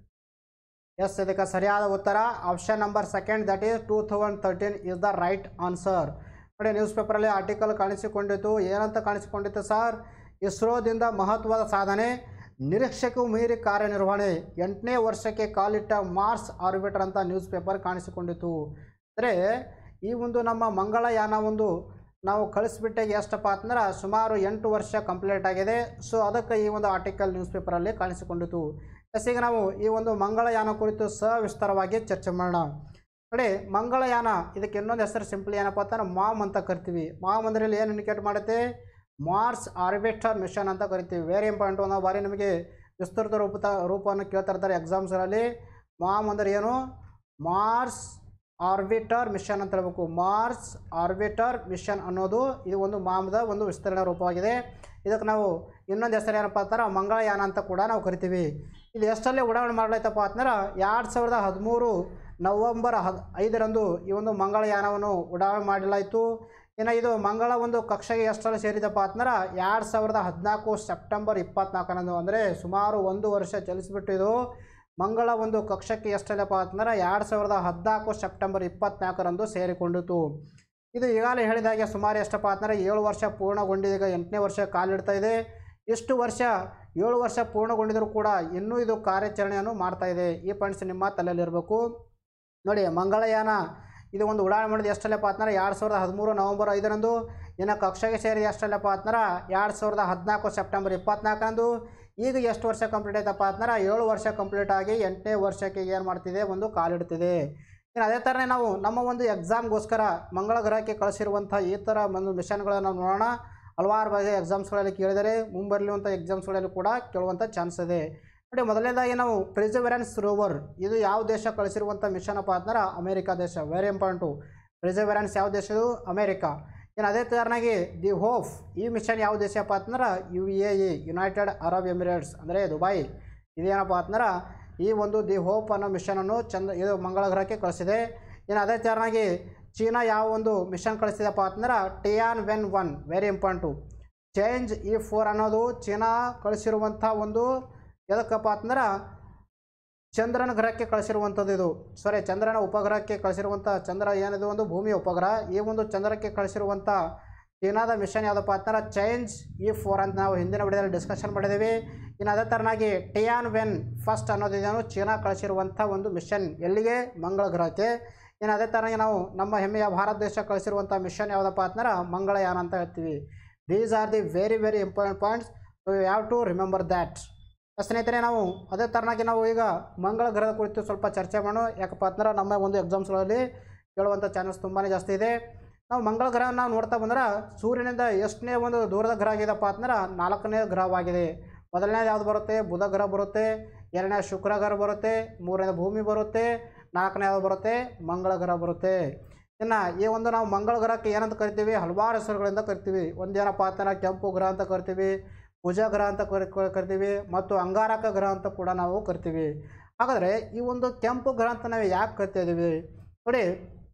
ಎಸ್, ಇದಕ್ಕೆ ಸರಿಯಾದ ಉತ್ತರ option number second, that is two thousand thirteen is the right answer. ನೋಡಿ, ನ್ಯೂಸ್ ಪೇಪರಲ್ಲಿ ಆರ್ಟಿಕಲ್ ಕಾಣಿಸಿಕೊಂಡಿತ್ತು. ಏನಂತ ಕಾಣಿಸಿಕೊಂಡಿತ್ತು ಸರ್, ಇಸ್ರೋದಿಂದ ಮಹತ್ವದ ಸಾಧನೆ, ನಿರೀಕ್ಷೆಗೂ ಮೀರಿ ಕಾರ್ಯನಿರ್ವಹಣೆ, ಎಂಟನೇ ವರ್ಷಕ್ಕೆ ಕಾಲಿಟ್ಟ ಮಾರ್ಸ್ ಆರ್ಬಿಟರ್ ಅಂತ ನ್ಯೂಸ್ ಪೇಪರ್ ಕಾಣಿಸಿಕೊಂಡಿತ್ತು. ಅಂದರೆ ಈ ಒಂದು ನಮ್ಮ ಮಂಗಳಯಾನ ಒಂದು ನಾವು ಕಳಿಸ್ಬಿಟ್ಟಾಗ ಎಷ್ಟಪ್ಪ ಅಂದ್ರೆ ಸುಮಾರು ಎಂಟು ವರ್ಷ ಕಂಪ್ಲೀಟ್ ಆಗಿದೆ. ಸೊ ಅದಕ್ಕೆ ಈ ಒಂದು ಆರ್ಟಿಕಲ್ ನ್ಯೂಸ್ ಪೇಪರಲ್ಲಿ ಕಾಣಿಸಿಕೊಂಡಿತ್ತು. ಎಸ್, ಈಗ ನಾವು ಈ ಒಂದು ಮಂಗಳಯಾನ ಕುರಿತು ಸವಿಸ್ತಾರವಾಗಿ ಚರ್ಚೆ ಮಾಡೋಣ. ನೋಡಿ, ಮಂಗಳಯಾನ ಇದಕ್ಕೆ ಇನ್ನೊಂದು ಹೆಸರು ಸಿಂಪ್ಲಿ ಏನಪ್ಪ ಅಂತಂದ್ರೆ ಮಾಮ್ ಅಂತ ಕರಿತೀವಿ. ಮಾಮ್ ಅಂದರೆ ಏನು ಇಂಡಿಕೇಟ್ ಮಾಡುತ್ತೆ, ಮಾರ್ಸ್ ಆರ್ಬಿಟರ್ ಮಿಷನ್ ಅಂತ ಕರಿತೀವಿ. ವೆರಿ ಇಂಪಾರ್ಟೆಂಟು, ನಾವು ಬಾರಿ ನಿಮಗೆ ವಿಸ್ತೃತ ರೂಪದ ರೂಪವನ್ನು ಕೇಳ್ತಾ ಇರ್ತಾರೆ ಎಕ್ಸಾಮ್ಸ್ಗಳಲ್ಲಿ. ಮಾಮ್ ಅಂದರೆ ಏನು, ಮಾರ್ಸ್ ಆರ್ಬಿಟರ್ ಮಿಷನ್ ಅಂತ ಹೇಳಬೇಕು. ಮಾರ್ಸ್ ಆರ್ಬಿಟರ್ ಮಿಷನ್ ಅನ್ನೋದು ಇದು ಒಂದು ಮಾಮ್ದ ಒಂದು ವಿಸ್ತರಣೆ ರೂಪವಾಗಿದೆ. ಇದಕ್ಕೆ ನಾವು ಇನ್ನೊಂದು ಹೆಸರು ಏನಪ್ಪ ಅಂತಾರೆ ಮಂಗಳಯಾನ ಅಂತ ಕೂಡ ನಾವು ಕರಿತೀವಿ. ಇದು ಎಷ್ಟಲ್ಲೇ ಉಡಾವಣೆ ಮಾಡಲಾಯ್ತಪ್ಪ ಅಂತಂದ್ರೆ ಎರಡು ಸಾವಿರದ ಹದಿಮೂರು ನವಂಬರ್ ಹದ್ ಐದರಂದು ಈ ಒಂದು ಮಂಗಳಯಾನವನ್ನು ಉಡಾವಣೆ ಮಾಡಲಾಯಿತು. ಇನ್ನು ಇದು ಮಂಗಳ ಒಂದು ಕಕ್ಷೆಗೆ ಎಷ್ಟರಲ್ಲಿ ಸೇರಿದಪ್ಪ ಅಂತಂದ್ರೆ ಎರಡು ಸಾವಿರದ ಹದಿನಾಲ್ಕು ಸೆಪ್ಟೆಂಬರ್ ಇಪ್ಪತ್ನಾಲ್ಕರಂದು, ಅಂದರೆ ಸುಮಾರು ಒಂದು ವರ್ಷ ಚಲಿಸಿಬಿಟ್ಟು ಇದು ಮಂಗಳ ಒಂದು ಕಕ್ಷಕ್ಕೆ ಎಷ್ಟಲ್ಲಪ್ಪ ಅಂತಂದ್ರೆ ಎರಡು ಸಾವಿರದ ಹದಿನಾಲ್ಕು ಸೆಪ್ಟೆಂಬರ್ ಇಪ್ಪತ್ನಾಲ್ಕರಂದು ಸೇರಿಕೊಂಡಿತು. ಇದು ಈಗಾಗಲೇ ಹೇಳಿದಾಗೆ ಸುಮಾರು ಎಷ್ಟಪ್ಪ ಅಂತಂದರೆ ಏಳು ವರ್ಷ ಪೂರ್ಣಗೊಂಡಿದೆ. ಈಗ ಎಂಟನೇ ವರ್ಷ ಕಾಲಿಡ್ತಾ ಇದೆ. ಇಷ್ಟು ವರ್ಷ ಏಳು ವರ್ಷ ಪೂರ್ಣಗೊಂಡಿದ್ದರೂ ಕೂಡ ಇನ್ನೂ ಇದು ಕಾರ್ಯಾಚರಣೆಯನ್ನು ಮಾಡ್ತಾ ಇದೆ. ಈ ಪಾಯಿಂಟ್ಸ್ ನಿಮ್ಮ ತಲೆಯಲ್ಲಿರಬೇಕು. ನೋಡಿ, ಮಂಗಳಯಾನ ಇದು ಒಂದು ಉಡಾವಣೆ ಮಾಡಿದ ಎಷ್ಟಲ್ಲಪ್ಪ ಅಂತಂದ್ರೆ ಎರಡು ಸಾವಿರದ ಹದಿಮೂರು ನವಂಬರ್ ಐದರಂದು. ಇನ್ನು ಕಕ್ಷೆಗೆ ಸೇರಿದ ಎಷ್ಟಲ್ಲಪ್ಪ ಅಂತಂದ್ರೆ ಎರಡು ಸಾವಿರದ ಹದಿನಾಲ್ಕು ಸೆಪ್ಟೆಂಬರ್ ಇಪ್ಪತ್ನಾಲ್ಕರಂದು. ಈಗ ಎಷ್ಟು ವರ್ಷ ಕಂಪ್ಲೀಟ್ ಆಯ್ತಪ್ಪ ಅಂತಂದ್ರೆ ಏಳು ವರ್ಷ ಕಂಪ್ಲೀಟ್ ಆಗಿ ಎಂಟನೇ ವರ್ಷಕ್ಕೆ ಏನು ಮಾಡ್ತಿದೆ ಒಂದು ಕಾಲಿಡ್ತಿದೆ. ಇನ್ನು ಅದೇ ಥರನೇ ನಾವು ನಮ್ಮ ಒಂದು ಎಕ್ಸಾಮ್ಗೋಸ್ಕರ ಮಂಗಳ ಗ್ರಹಕ್ಕೆ ಕಳಿಸಿರುವಂಥ ಈ ಥರ ಒಂದು ಮಿಷನ್ಗಳನ್ನು ನಾವು ನೋಡೋಣ. ಹಲವಾರು ಬಗೆಯ ಎಕ್ಸಾಮ್ಸ್ಗಳಲ್ಲಿ ಕೇಳಿದರೆ ಮುಂಬರಲಿರುವಂಥ ಎಕ್ಸಾಮ್ಸ್ಗಳಲ್ಲಿ ಕೂಡ ಕೇಳುವಂಥ ಚಾನ್ಸ್ ಇದೆ. ನೋಡಿ, ಮೊದಲನೇದಾಗಿ ನಾವು ಪ್ರಿಸರ್ವೆರೆನ್ಸ್ ರೋವರ್, ಇದು ಯಾವ ದೇಶ ಕಳಿಸಿರುವಂಥ ಮಿಷನ್ ಅಪ್ಪ ಅಂತಂದ್ರೆ ಅಮೇರಿಕಾ ದೇಶ. Very important. ಪ್ರಿಸರ್ವೆರೆನ್ಸ್ ಯಾವ ದೇಶದು? ಅಮೇರಿಕಾ. ಇನ್ನು ಅದೇ ಥರನಾಗಿ ದಿ ಹೋಪ್, ಈ ಮಿಷನ್ ಯಾವ ದೇಶಪ್ಪ ಅಂತಂದ್ರೆ U A E, United Arab Emirates ಅಂದರೆ ದುಬೈ. ಇದೇನಪ್ಪ ಅಂತಂದ್ರೆ ಈ ಒಂದು ದಿ ಹೋಪ್ ಅನ್ನೋ ಮಿಷನನ್ನು ಚಂದ್ರ ಇದು ಮಂಗಳ ಗ್ರಹಕ್ಕೆ ಕಳಿಸಿದೆ. ಇನ್ನು ಅದೇ ಥರನಾಗಿ ಚೀನಾ ಯಾವ ಒಂದು ಮಿಷನ್ ಕಳಿಸಿದಪ್ಪ ಅಂತಂದ್ರೆ Tianwen one. Very important. Chang'e ಈ ಫೋರ್ ಅನ್ನೋದು ಚೀನಾ ಕಳಿಸಿರುವಂಥ ಒಂದು ಎದಕ್ಕಪ್ಪ ಅಂತಂದ್ರೆ ಚಂದ್ರನ ಗ್ರಹಕ್ಕೆ ಕಳಿಸಿರುವಂಥದ್ದು. ಇದು ಸಾರಿ ಚಂದ್ರನ ಉಪಗ್ರಹಕ್ಕೆ ಕಳಿಸಿರುವಂಥ, ಚಂದ್ರ ಏನಿದು ಒಂದು ಭೂಮಿಯ ಉಪಗ್ರಹ, ಈ ಒಂದು ಚಂದ್ರಕ್ಕೆ ಕಳಿಸಿರುವಂಥ ಚೀನಾದ ಮಿಷನ್ ಯಾವುದಪ್ಪ ಅಂತಂದ್ರೆ ಚೇಂಜ್ ಈ ಫೋರ್ ಅಂತ ನಾವು ಹಿಂದಿನ ವಿಡಿಯೋದಲ್ಲಿ ಡಿಸ್ಕಷನ್ ಮಾಡಿದ್ದೀವಿ. ಇನ್ನು ಅದೇ ಥರನಾಗಿ ಟಿಯಾನ್ ವೆನ್ ಫಸ್ಟ್ ಅನ್ನೋದಿದೇನು ಚೀನಾ ಕಳಿಸಿರುವಂಥ ಒಂದು ಮಿಷನ್ ಎಲ್ಲಿಗೆ? ಮಂಗಳ ಗ್ರಹಕ್ಕೆ. ಇನ್ನು ಅದೇ ಥರನಾಗಿ ನಾವು ನಮ್ಮ ಹೆಮ್ಮೆಯ ಭಾರತ ದೇಶ ಕಳಿಸಿರುವಂಥ ಮಿಷನ್ ಯಾವುದಪ್ಪ ಅಂತಂದ್ರೆ ಮಂಗಳಯಾನ ಅಂತ ಹೇಳ್ತೀವಿ. These are the very very important points. So you have to remember that. ಸ್ನೇಹಿತರೆ, ನಾವು ಅದೇ ಥರನಾಗಿ ನಾವು ಈಗ ಮಂಗಳ ಗ್ರಹದ ಕುರಿತು ಸ್ವಲ್ಪ ಚರ್ಚೆ ಮಾಡೋಣ. ಯಾಕಪ್ಪ ಅಂತಂದ್ರೆ ನಮ್ಮ ಒಂದು ಎಕ್ಸಾಮ್ಸ್ಗಳಲ್ಲಿ ಕೇಳುವಂಥ ಚಾನ್ಸ್ ತುಂಬಾ ಜಾಸ್ತಿ ಇದೆ. ನಾವು ಮಂಗಳ ಗ್ರಹ ನಾವು ನೋಡ್ತಾ ಬಂದ್ರೆ ಸೂರ್ಯನಿಂದ ಎಷ್ಟನೇ ಒಂದು ದೂರದ ಗ್ರಹ ಆಗಿದೆಪ್ಪ ಅಂತಂದ್ರೆ ನಾಲ್ಕನೇ ಗ್ರಹವಾಗಿದೆ. ಮೊದಲನೇದು ಯಾವುದು ಬರುತ್ತೆ? ಬುಧ ಗ್ರಹ ಬರುತ್ತೆ. ಎರಡನೇ ಶುಕ್ರ ಗ್ರಹ ಬರುತ್ತೆ. ಮೂರನೇ ಭೂಮಿ ಬರುತ್ತೆ. ನಾಲ್ಕನೇ ಯಾವುದು ಬರುತ್ತೆ? ಮಂಗಳ ಗ್ರಹ ಬರುತ್ತೆ. ಇನ್ನು ಈ ಒಂದು ನಾವು ಮಂಗಳ ಗ್ರಹಕ್ಕೆ ಏನಂತ ಕರಿತೀವಿ? ಹಲವಾರು ಹೆಸರುಗಳಿಂದ ಕರಿತೀವಿ. ಒಂದೇನಪ್ಪ ಅಂತಂದ್ರೆ ಕೆಂಪು ಗ್ರಹ ಅಂತ ಕರಿತೀವಿ, ಕುಜ ಗ್ರಹ ಅಂತ ಕರಿ ಕರಿತೀವಿ ಮತ್ತು ಅಂಗಾರಕ ಗ್ರಹ ಅಂತ ಕೂಡ ನಾವು ಕರಿತೀವಿ. ಹಾಗಾದರೆ ಈ ಒಂದು ಕೆಂಪು ಗ್ರಹ ಅಂತ ನಾವು ಯಾಕೆ ಕರಿತಾ ಇದ್ದೀವಿ? ನೋಡಿ,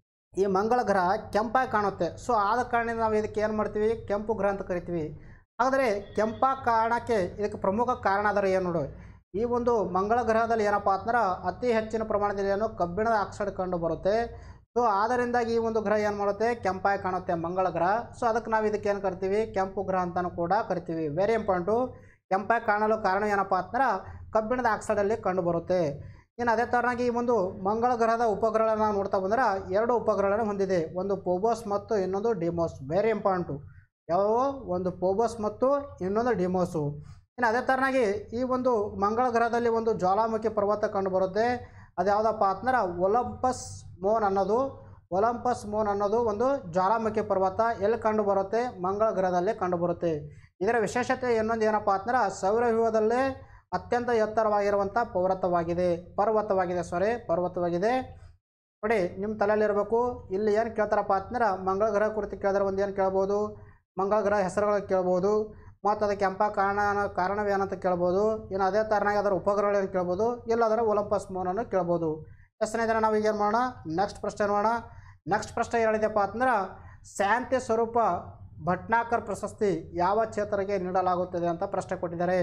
ಈ ಮಂಗಳ ಗ್ರಹ ಕೆಂಪಾಗಿ ಕಾಣುತ್ತೆ. ಸೊ ಆದ ಕಾರಣದಿಂದ ನಾವು ಇದಕ್ಕೆ ಏನು ಮಾಡ್ತೀವಿ? ಕೆಂಪು ಗ್ರಹ ಅಂತ ಕರಿತೀವಿ. ಹಾಗಾದರೆ ಕೆಂಪಾಗಿ ಕಾರಣಕ್ಕೆ ಇದಕ್ಕೆ ಪ್ರಮುಖ ಕಾರಣ ಆದರೆ ಏನು ನೋಡು. ಈ ಒಂದು ಮಂಗಳ ಗ್ರಹದಲ್ಲಿ ಏನಪ್ಪ ಅಂತಂದ್ರೆ ಅತಿ ಹೆಚ್ಚಿನ ಪ್ರಮಾಣದಲ್ಲಿ ಏನು ಕಬ್ಬಿಣದ ಆಕ್ಸೈಡ್ ಕಂಡು ಬರುತ್ತೆ. ಸೊ ಆದ್ದರಿಂದಾಗಿ ಈ ಒಂದು ಗ್ರಹ ಏನು ಮಾಡುತ್ತೆ? ಕೆಂಪಾಗಿ ಕಾಣುತ್ತೆ ಮಂಗಳ ಗ್ರಹ. ಸೊ ಅದಕ್ಕೆ ನಾವು ಇದಕ್ಕೆ ಏನು ಕರಿತೀವಿ? ಕೆಂಪು ಗ್ರಹ ಅಂತಲೂ ಕೂಡ ಕರಿತೀವಿ. Very important. ಕೆಂಪಾಗಿ ಕಾಣಲು ಕಾರಣ ಏನಪ್ಪ ಅಂತಂದ್ರೆ ಕಬ್ಬಿಣದ ಆಕ್ಸೈಡಲ್ಲಿ ಕಂಡು ಬರುತ್ತೆ. ಇನ್ನು ಅದೇ ಥರನಾಗಿ ಈ ಒಂದು ಮಂಗಳ ಗ್ರಹದ ಉಪಗ್ರಹಗಳನ್ನು ನಾವು ನೋಡ್ತಾ ಬಂದ್ರೆ ಎರಡು ಉಪಗ್ರಹಗಳನ್ನು ಹೊಂದಿದೆ. ಒಂದು ಪೋಬೋಸ್ ಮತ್ತು ಇನ್ನೊಂದು ಡಿಮೋಸ್. Very important. ಯಾವ ಒಂದು ಪೋಬೋಸ್ ಮತ್ತು ಇನ್ನೊಂದು ಡಿಮೋಸು. ಇನ್ನು ಅದೇ ಥರನಾಗಿ ಈ ಒಂದು ಮಂಗಳ ಗ್ರಹದಲ್ಲಿ ಒಂದು ಜ್ವಾಲಾಮುಖಿ ಪರ್ವತ ಕಂಡು ಬರುತ್ತೆ. ಅದು ಯಾವುದಪ್ಪ ಅಂತಂದ್ರೆ ಒಲಂಪಸ್ ಮೋನ್ ಅನ್ನೋದು. ಒಲಂಪಸ್ ಮೋನ್ ಅನ್ನೋದು ಒಂದು ಜ್ವಾಲಾಮುಖಿ ಪರ್ವತ ಎಲ್ಲಿ ಕಂಡು ಬರುತ್ತೆ? ಮಂಗಳ ಗ್ರಹದಲ್ಲಿ ಕಂಡು ಬರುತ್ತೆ. ಇದರ ವಿಶೇಷತೆ ಇನ್ನೊಂದು ಏನಪ್ಪ ಅಂತಂದ್ರೆ ಸೌರವ್ಯೂಹದಲ್ಲೇ ಅತ್ಯಂತ ಎತ್ತರವಾಗಿರುವಂಥ ಪರ್ವತವಾಗಿದೆ ಪರ್ವತವಾಗಿದೆ ಸಾರಿ ಪರ್ವತವಾಗಿದೆ ನೋಡಿ, ನಿಮ್ಮ ತಲೆಯಲ್ಲಿರಬೇಕು. ಇಲ್ಲಿ ಏನು ಕೇಳ್ತಾರಪ್ಪ ಅಂತಂದ್ರೆ ಮಂಗಳ ಗ್ರಹ ಕುರಿತು ಕೇಳಿದ್ರೆ ಒಂದು ಏನು ಕೇಳ್ಬೋದು? ಮಂಗಳ ಗ್ರಹ ಹೆಸರುಗಳು ಕೇಳ್ಬೋದು ಮತ್ತು ಅದಕ್ಕೆ ಕೆಂಪ ಕಾರಣ ಕಾರಣವೇನಂತ ಕೇಳ್ಬೋದು. ಇನ್ನು ಅದೇ ಥರನಾಗಿ ಅದರ ಉಪಗ್ರಹಗಳನ್ನು ಕೇಳ್ಬೋದು. ಇಲ್ಲಾದರೆ ಒಲಂಪಸ್ ಮೋನನ್ನು ಕೇಳ್ಬೋದು. ಸ್ನೇಹಿತರೆ, ನಾವು ಈಗ ಏನು ಮಾಡೋಣ? ನೆಕ್ಸ್ಟ್ ಪ್ರಶ್ನೆ ನೋಡೋಣ. ನೆಕ್ಸ್ಟ್ ಪ್ರಶ್ನೆ ಹೇಳಿದೆಪ್ಪ ಅಂತಂದ್ರೆ ಶಾಂತಿ ಸ್ವರೂಪ ಭಟ್ನಾಕರ್ ಪ್ರಶಸ್ತಿ ಯಾವ ಕ್ಷೇತ್ರಕ್ಕೆ ನೀಡಲಾಗುತ್ತದೆ ಅಂತ ಪ್ರಶ್ನೆ ಕೊಟ್ಟಿದ್ದಾರೆ.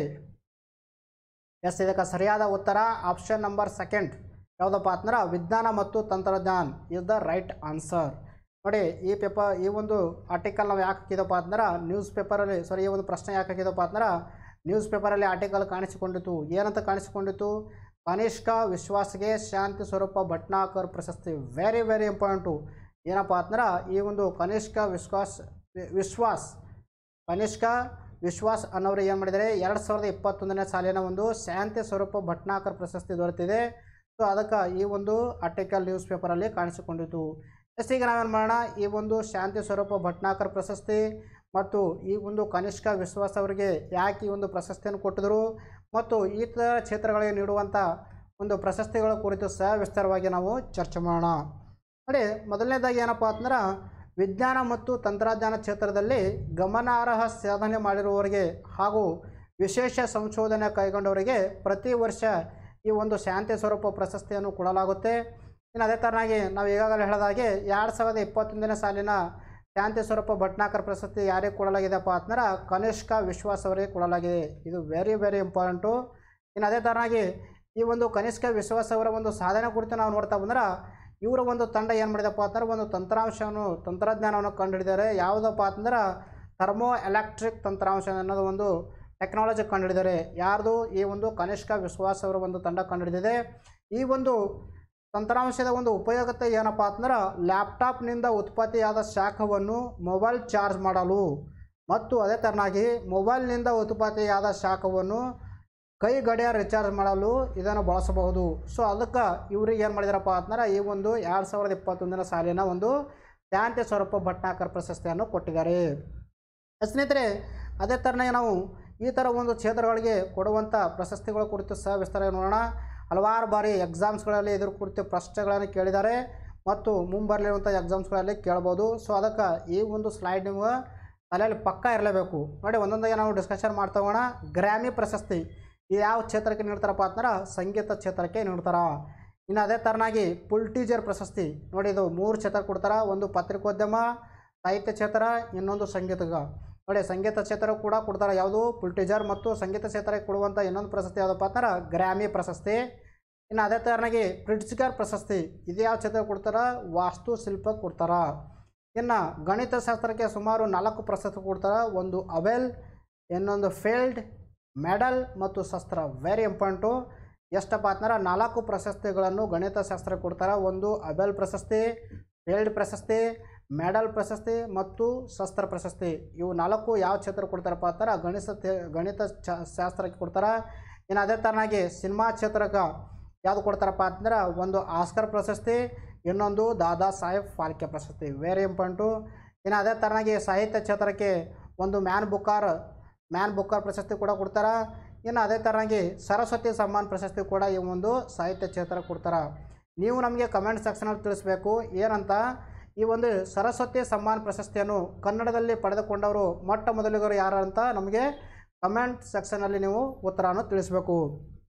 ಎಸ್, ಇದಕ್ಕೆ ಸರಿಯಾದ ಉತ್ತರ ಆಪ್ಷನ್ ನಂಬರ್ ಸೆಕೆಂಡ್ ಯಾವುದಪ್ಪ ಅಂತಂದ್ರೆ ವಿಜ್ಞಾನ ಮತ್ತು ತಂತ್ರಜ್ಞಾನ ಇಸ್ ದ ರೈಟ್ ಆನ್ಸರ್. ನೋಡಿ, ಈ ಪೇಪರ್ ಈ ಒಂದು ಆರ್ಟಿಕಲ್ ನಾವು ಯಾಕೆ ಹಾಕಿದಪ್ಪ ಅಂತಂದ್ರೆ ನ್ಯೂಸ್ ಪೇಪರಲ್ಲಿ ಸಾರಿ ಈ ಒಂದು ಪ್ರಶ್ನೆ ಯಾಕೆ ಹಾಕಿದಪ್ಪ ಅಂತಂದ್ರೆ ನ್ಯೂಸ್ ಪೇಪರಲ್ಲಿ ಆರ್ಟಿಕಲ್ ಕಾಣಿಸಿಕೊಂಡಿತು. ಏನಂತ ಕಾಣಿಸಿಕೊಂಡಿತು? ಕನಿಷ್ಕ ವಿಶ್ವಾಸ್ಗೆ ಶಾಂತಿ ಸ್ವರೂಪ ಭಟ್ನಾಕರ್ ಪ್ರಶಸ್ತಿ. Very very important. ಏನಪ್ಪ ಅಂತಂದ್ರೆ ಈ ಒಂದು ಕನಿಷ್ಕ ವಿಶ್ವಾಸ್ ವಿಶ್ವಾಸ್ ಕನಿಷ್ಕ ವಿಶ್ವಾಸ್ ಅನ್ನೋರು ಏನು ಮಾಡಿದ್ದಾರೆ? ಎರಡು ಸಾವಿರದ ಇಪ್ಪತ್ತೊಂದನೇ ಸಾಲಿನ ಒಂದು ಶಾಂತಿ ಸ್ವರೂಪ ಭಟ್ನಾಕರ್ ಪ್ರಶಸ್ತಿ ದೊರೆತಿದೆ. ಸೊ ಅದಕ್ಕೆ ಈ ಒಂದು ಆರ್ಟಿಕಲ್ ನ್ಯೂಸ್ ಪೇಪರಲ್ಲಿ ಕಾಣಿಸಿಕೊಂಡಿತು. ಎಸ್, ಈಗ ನಾವೇನು ಮಾಡೋಣ? ಈ ಒಂದು ಶಾಂತಿ ಸ್ವರೂಪ ಭಟ್ನಾಕರ್ ಪ್ರಶಸ್ತಿ ಮತ್ತು ಈ ಒಂದು ಕನಿಷ್ಕ ವಿಶ್ವಾಸ್ ಅವರಿಗೆ ಯಾಕೆ ಈ ಒಂದು ಪ್ರಶಸ್ತಿಯನ್ನು ಕೊಟ್ಟಿದ್ರು ಮತ್ತು ಈ ಥರ ಕ್ಷೇತ್ರಗಳಿಗೆ ನೀಡುವಂಥ ಒಂದು ಪ್ರಶಸ್ತಿಗಳ ಕುರಿತು ಸಹ ವಿಸ್ತಾರವಾಗಿ ನಾವು ಚರ್ಚೆ ಮಾಡೋಣ. ನೋಡಿ, ಮೊದಲನೇದಾಗಿ ಏನಪ್ಪ ಅಂತಂದ್ರೆ ವಿಜ್ಞಾನ ಮತ್ತು ತಂತ್ರಜ್ಞಾನ ಕ್ಷೇತ್ರದಲ್ಲಿ ಗಮನಾರ್ಹ ಸಾಧನೆ ಮಾಡಿರುವವರಿಗೆ ಹಾಗೂ ವಿಶೇಷ ಸಂಶೋಧನೆ ಕೈಗೊಂಡವರಿಗೆ ಪ್ರತಿ ವರ್ಷ ಈ ಒಂದು ಶಾಂತಿ ಸ್ವರೂಪ ಪ್ರಶಸ್ತಿಯನ್ನು ಕೊಡಲಾಗುತ್ತೆ. ಇನ್ನು ಅದೇ ಥರನಾಗಿ ನಾವು ಈಗಾಗಲೇ ಹೇಳಿದಾಗೆ ಎರಡು ಸಾವಿರದ ಇಪ್ಪತ್ತೊಂದನೇ ಸಾಲಿನ ಶಾಂತಿ ಸ್ವರೂಪ ಭಟ್ನಾಕರ್ ಪ್ರಶಸ್ತಿ ಯಾರಿಗೆ ಕೊಡಲಾಗಿದೆಪ್ಪ ಅಂತಂದ್ರೆ ಕನಿಷ್ಕ ವಿಶ್ವಾಸ್ ಅವರಿಗೆ ಕೊಡಲಾಗಿದೆ. ಇದು ವೆರಿ ವೆರಿ ಇಂಪಾರ್ಟೆಂಟು. ಇನ್ನು ಅದೇ ಥರನಾಗಿ ಈ ಒಂದು ಕನಿಷ್ಕ ವಿಶ್ವಾಸ್ ಅವರ ಒಂದು ಸಾಧನೆ ಕುರಿತು ನಾವು ನೋಡ್ತಾ ಬಂದ್ರೆ ಇವರ ಒಂದು ತಂಡ ಏನು ಮಾಡಿದಪ್ಪ ಅಂತಂದ್ರೆ ಒಂದು ತಂತ್ರಾಂಶವನ್ನು ತಂತ್ರಜ್ಞಾನವನ್ನು ಕಂಡುಹಿಡಿದ್ದಾರೆ. ಯಾವುದಪ್ಪ ಅಂತಂದ್ರೆ ಥರ್ಮೋ ಎಲೆಕ್ಟ್ರಿಕ್ ತಂತ್ರಾಂಶ ಅನ್ನೋದು ಒಂದು ಟೆಕ್ನಾಲಜಿ ಕಂಡುಹಿಡಿದ್ದಾರೆ. ಯಾರ್ದು? ಈ ಒಂದು ಕನಿಷ್ಕ ವಿಶ್ವಾಸ್ ಅವರ ಒಂದು ತಂಡ ಕಂಡುಹಿಡಿದಿದೆ. ಈ ಒಂದು ತಂತ್ರಾಂಶದ ಒಂದು ಉಪಯೋಗತೆ ಏನಪ್ಪ ಅಂತಂದ್ರೆ ಲ್ಯಾಪ್ಟಾಪ್ನಿಂದ ಉತ್ಪತ್ತಿಯಾದ ಶಾಖವನ್ನು ಮೊಬೈಲ್ ಚಾರ್ಜ್ ಮಾಡಲು ಮತ್ತು ಅದೇ ಥರನಾಗಿ ಮೊಬೈಲ್ನಿಂದ ಉತ್ಪತ್ತಿಯಾದ ಶಾಖವನ್ನು ಕೈ ಗಡಿಯಾರ ರಿಚಾರ್ಜ್ ಮಾಡಲು ಇದನ್ನು ಬಳಸಬಹುದು. ಸೊ ಅದಕ್ಕೆ ಇವ್ರಿಗೆ ಏನು ಮಾಡಿದಾರಪ್ಪ ಅಂತಂದ್ರೆ ಈ ಒಂದು ಎರಡು ಸಾವಿರದ ಇಪ್ಪತ್ತೊಂದನೇ ಸಾಲಿನ ಒಂದು ಶಾಂತಿ ಸ್ವರೂಪ ಭಟ್ನಾಗರ್ ಪ್ರಶಸ್ತಿಯನ್ನು ಕೊಟ್ಟಿದ್ದಾರೆ. ಸ್ನೇಹಿತರೆ, ಅದೇ ಥರನಾಗಿ ನಾವು ಈ ಥರ ಒಂದು ಕ್ಷೇತ್ರಗಳಿಗೆ ಕೊಡುವಂಥ ಪ್ರಶಸ್ತಿಗಳ ಕುರಿತು ಸಹ ವಿಸ್ತಾರ ನೋಡೋಣ. ಹಲವಾರು ಬಾರಿ ಎಕ್ಸಾಮ್ಸ್ಗಳಲ್ಲಿ ಇದ್ರ ಕುರಿತು ಪ್ರಶ್ನೆಗಳನ್ನು ಕೇಳಿದ್ದಾರೆ ಮತ್ತು ಮುಂಬರಲಿರುವಂಥ ಎಕ್ಸಾಮ್ಸ್ಗಳಲ್ಲಿ ಕೇಳ್ಬೋದು. ಸೊ ಅದಕ್ಕೆ ಈ ಒಂದು ಸ್ಲೈಡ್ ನಿಮ್ಗೆ ತಲೆಯಲ್ಲಿ ಪಕ್ಕ ಇರಲೇಬೇಕು. ನೋಡಿ, ಒಂದೊಂದಾಗಿ ನಾವು ಡಿಸ್ಕಷನ್ ಮಾಡ್ತಾ ಹೋಗೋಣ. ಗ್ರಾಮಿ ಪ್ರಶಸ್ತಿ ಇದು ಯಾವ ಕ್ಷೇತ್ರಕ್ಕೆ ನೀಡ್ತಾರಪ್ಪ ಅಂತಂದ್ರೆ ಸಂಗೀತ ಕ್ಷೇತ್ರಕ್ಕೆ ನೀಡ್ತಾರೆ. ಇನ್ನು ಅದೇ ಥರನಾಗಿ ಪುಲ್ಟೀಜರ್ ಪ್ರಶಸ್ತಿ ನೋಡಿ, ಇದು ಮೂರು ಕ್ಷೇತ್ರ ಕೊಡ್ತಾರೆ. ಒಂದು ಪತ್ರಿಕೋದ್ಯಮ, ಸಾಹಿತ್ಯ ಕ್ಷೇತ್ರ, ಇನ್ನೊಂದು ಸಂಗೀತಗ. ನೋಡಿ, ಸಂಗೀತ ಕ್ಷೇತ್ರ ಕೂಡ ಕೊಡ್ತಾರೆ ಯಾವುದು ಪುಲ್ಟೀಜರ್, ಮತ್ತು ಸಂಗೀತ ಕ್ಷೇತ್ರಕ್ಕೆ ಕೊಡುವಂಥ ಇನ್ನೊಂದು ಪ್ರಶಸ್ತಿ ಯಾವುದಪ್ಪ ಅಂದ್ರೆ ಗ್ರಾಮಿ ಪ್ರಶಸ್ತಿ. ಇನ್ನು ಅದೇ ಥರನಾಗಿ ಪ್ರಿಟ್ಜ್ಕರ್ ಪ್ರಶಸ್ತಿ ಇದು ಯಾವ ಕ್ಷೇತ್ರ ಕೊಡ್ತಾರೆ ವಾಸ್ತುಶಿಲ್ಪ ಕೊಡ್ತಾರೆ. ಇನ್ನು ಗಣಿತಶಾಸ್ತ್ರಕ್ಕೆ ಸುಮಾರು ನಾಲ್ಕು ಪ್ರಶಸ್ತಿ ಕೊಡ್ತಾರೆ. ಒಂದು ಅವೆಲ್, ಇನ್ನೊಂದು ಫೀಲ್ಡ್ ಮೆಡಲ್ ಮತ್ತು ಶಸ್ತ್ರ. Very important. ಎಷ್ಟಪ್ಪ ಅಂತಂದ್ರೆ ನಾಲ್ಕು ಪ್ರಶಸ್ತಿಗಳನ್ನು ಗಣಿತಶಾಸ್ತ್ರಕ್ಕೆ ಕೊಡ್ತಾರೆ. ಒಂದು ಅಬೆಲ್ ಪ್ರಶಸ್ತಿ, ಫೀಲ್ಡ್ ಪ್ರಶಸ್ತಿ, ಮೆಡಲ್ ಪ್ರಶಸ್ತಿ ಮತ್ತು ಶಸ್ತ್ರ ಪ್ರಶಸ್ತಿ. ಇವು ನಾಲ್ಕು ಯಾವ ಕ್ಷೇತ್ರ ಕೊಡ್ತಾರಪ್ಪ ಅಂತಾರೆ ಗಣಿತ ಗಣಿತ ಶಾಸ್ತ್ರಕ್ಕೆ ಕೊಡ್ತಾರೆ. ಇನ್ನು ಅದೇ ಥರನಾಗಿ ಸಿನಿಮಾ ಕ್ಷೇತ್ರಕ್ಕೆ ಯಾವುದು ಕೊಡ್ತಾರಪ್ಪ ಅಂತಂದ್ರೆ ಒಂದು ಆಸ್ಕರ್ ಪ್ರಶಸ್ತಿ, ಇನ್ನೊಂದು ದಾದಾ ಸಾಹೇಬ್ ಫಾಲ್ಕೆ ಪ್ರಶಸ್ತಿ. Very important. ಇನ್ನು ಅದೇ ಥರನಾಗಿ ಸಾಹಿತ್ಯ ಕ್ಷೇತ್ರಕ್ಕೆ ಒಂದು ಮ್ಯಾನ್ ಬುಕ್ಕಾರ್ ಮ್ಯಾನ್ ಬುಕ್ಕರ್ ಪ್ರಶಸ್ತಿ ಕೂಡ ಕೊಡ್ತಾರೆ. ಇನ್ನು ಅದೇ ಥರನಾಗಿ ಸರಸ್ವತಿ ಸಮ್ಮಾನ್ ಪ್ರಶಸ್ತಿ ಕೂಡ ಈ ಒಂದು ಸಾಹಿತ್ಯ ಕ್ಷೇತ್ರ ಕೊಡ್ತಾರೆ. ನೀವು ನಮಗೆ ಕಮೆಂಟ್ ಸೆಕ್ಷನಲ್ಲಿ ತಿಳಿಸ್ಬೇಕು ಏನಂತ. ಈ ಒಂದು ಸರಸ್ವತಿ ಸಮ್ಮಾನ್ ಪ್ರಶಸ್ತಿಯನ್ನು ಕನ್ನಡದಲ್ಲಿ ಪಡೆದುಕೊಂಡವರು ಮೊಟ್ಟ ಮೊದಲಿಗರು ಯಾರು ಅಂತ ನಮಗೆ ಕಮೆಂಟ್ ಸೆಕ್ಷನಲ್ಲಿ ನೀವು ಉತ್ತರವನ್ನು ತಿಳಿಸಬೇಕು.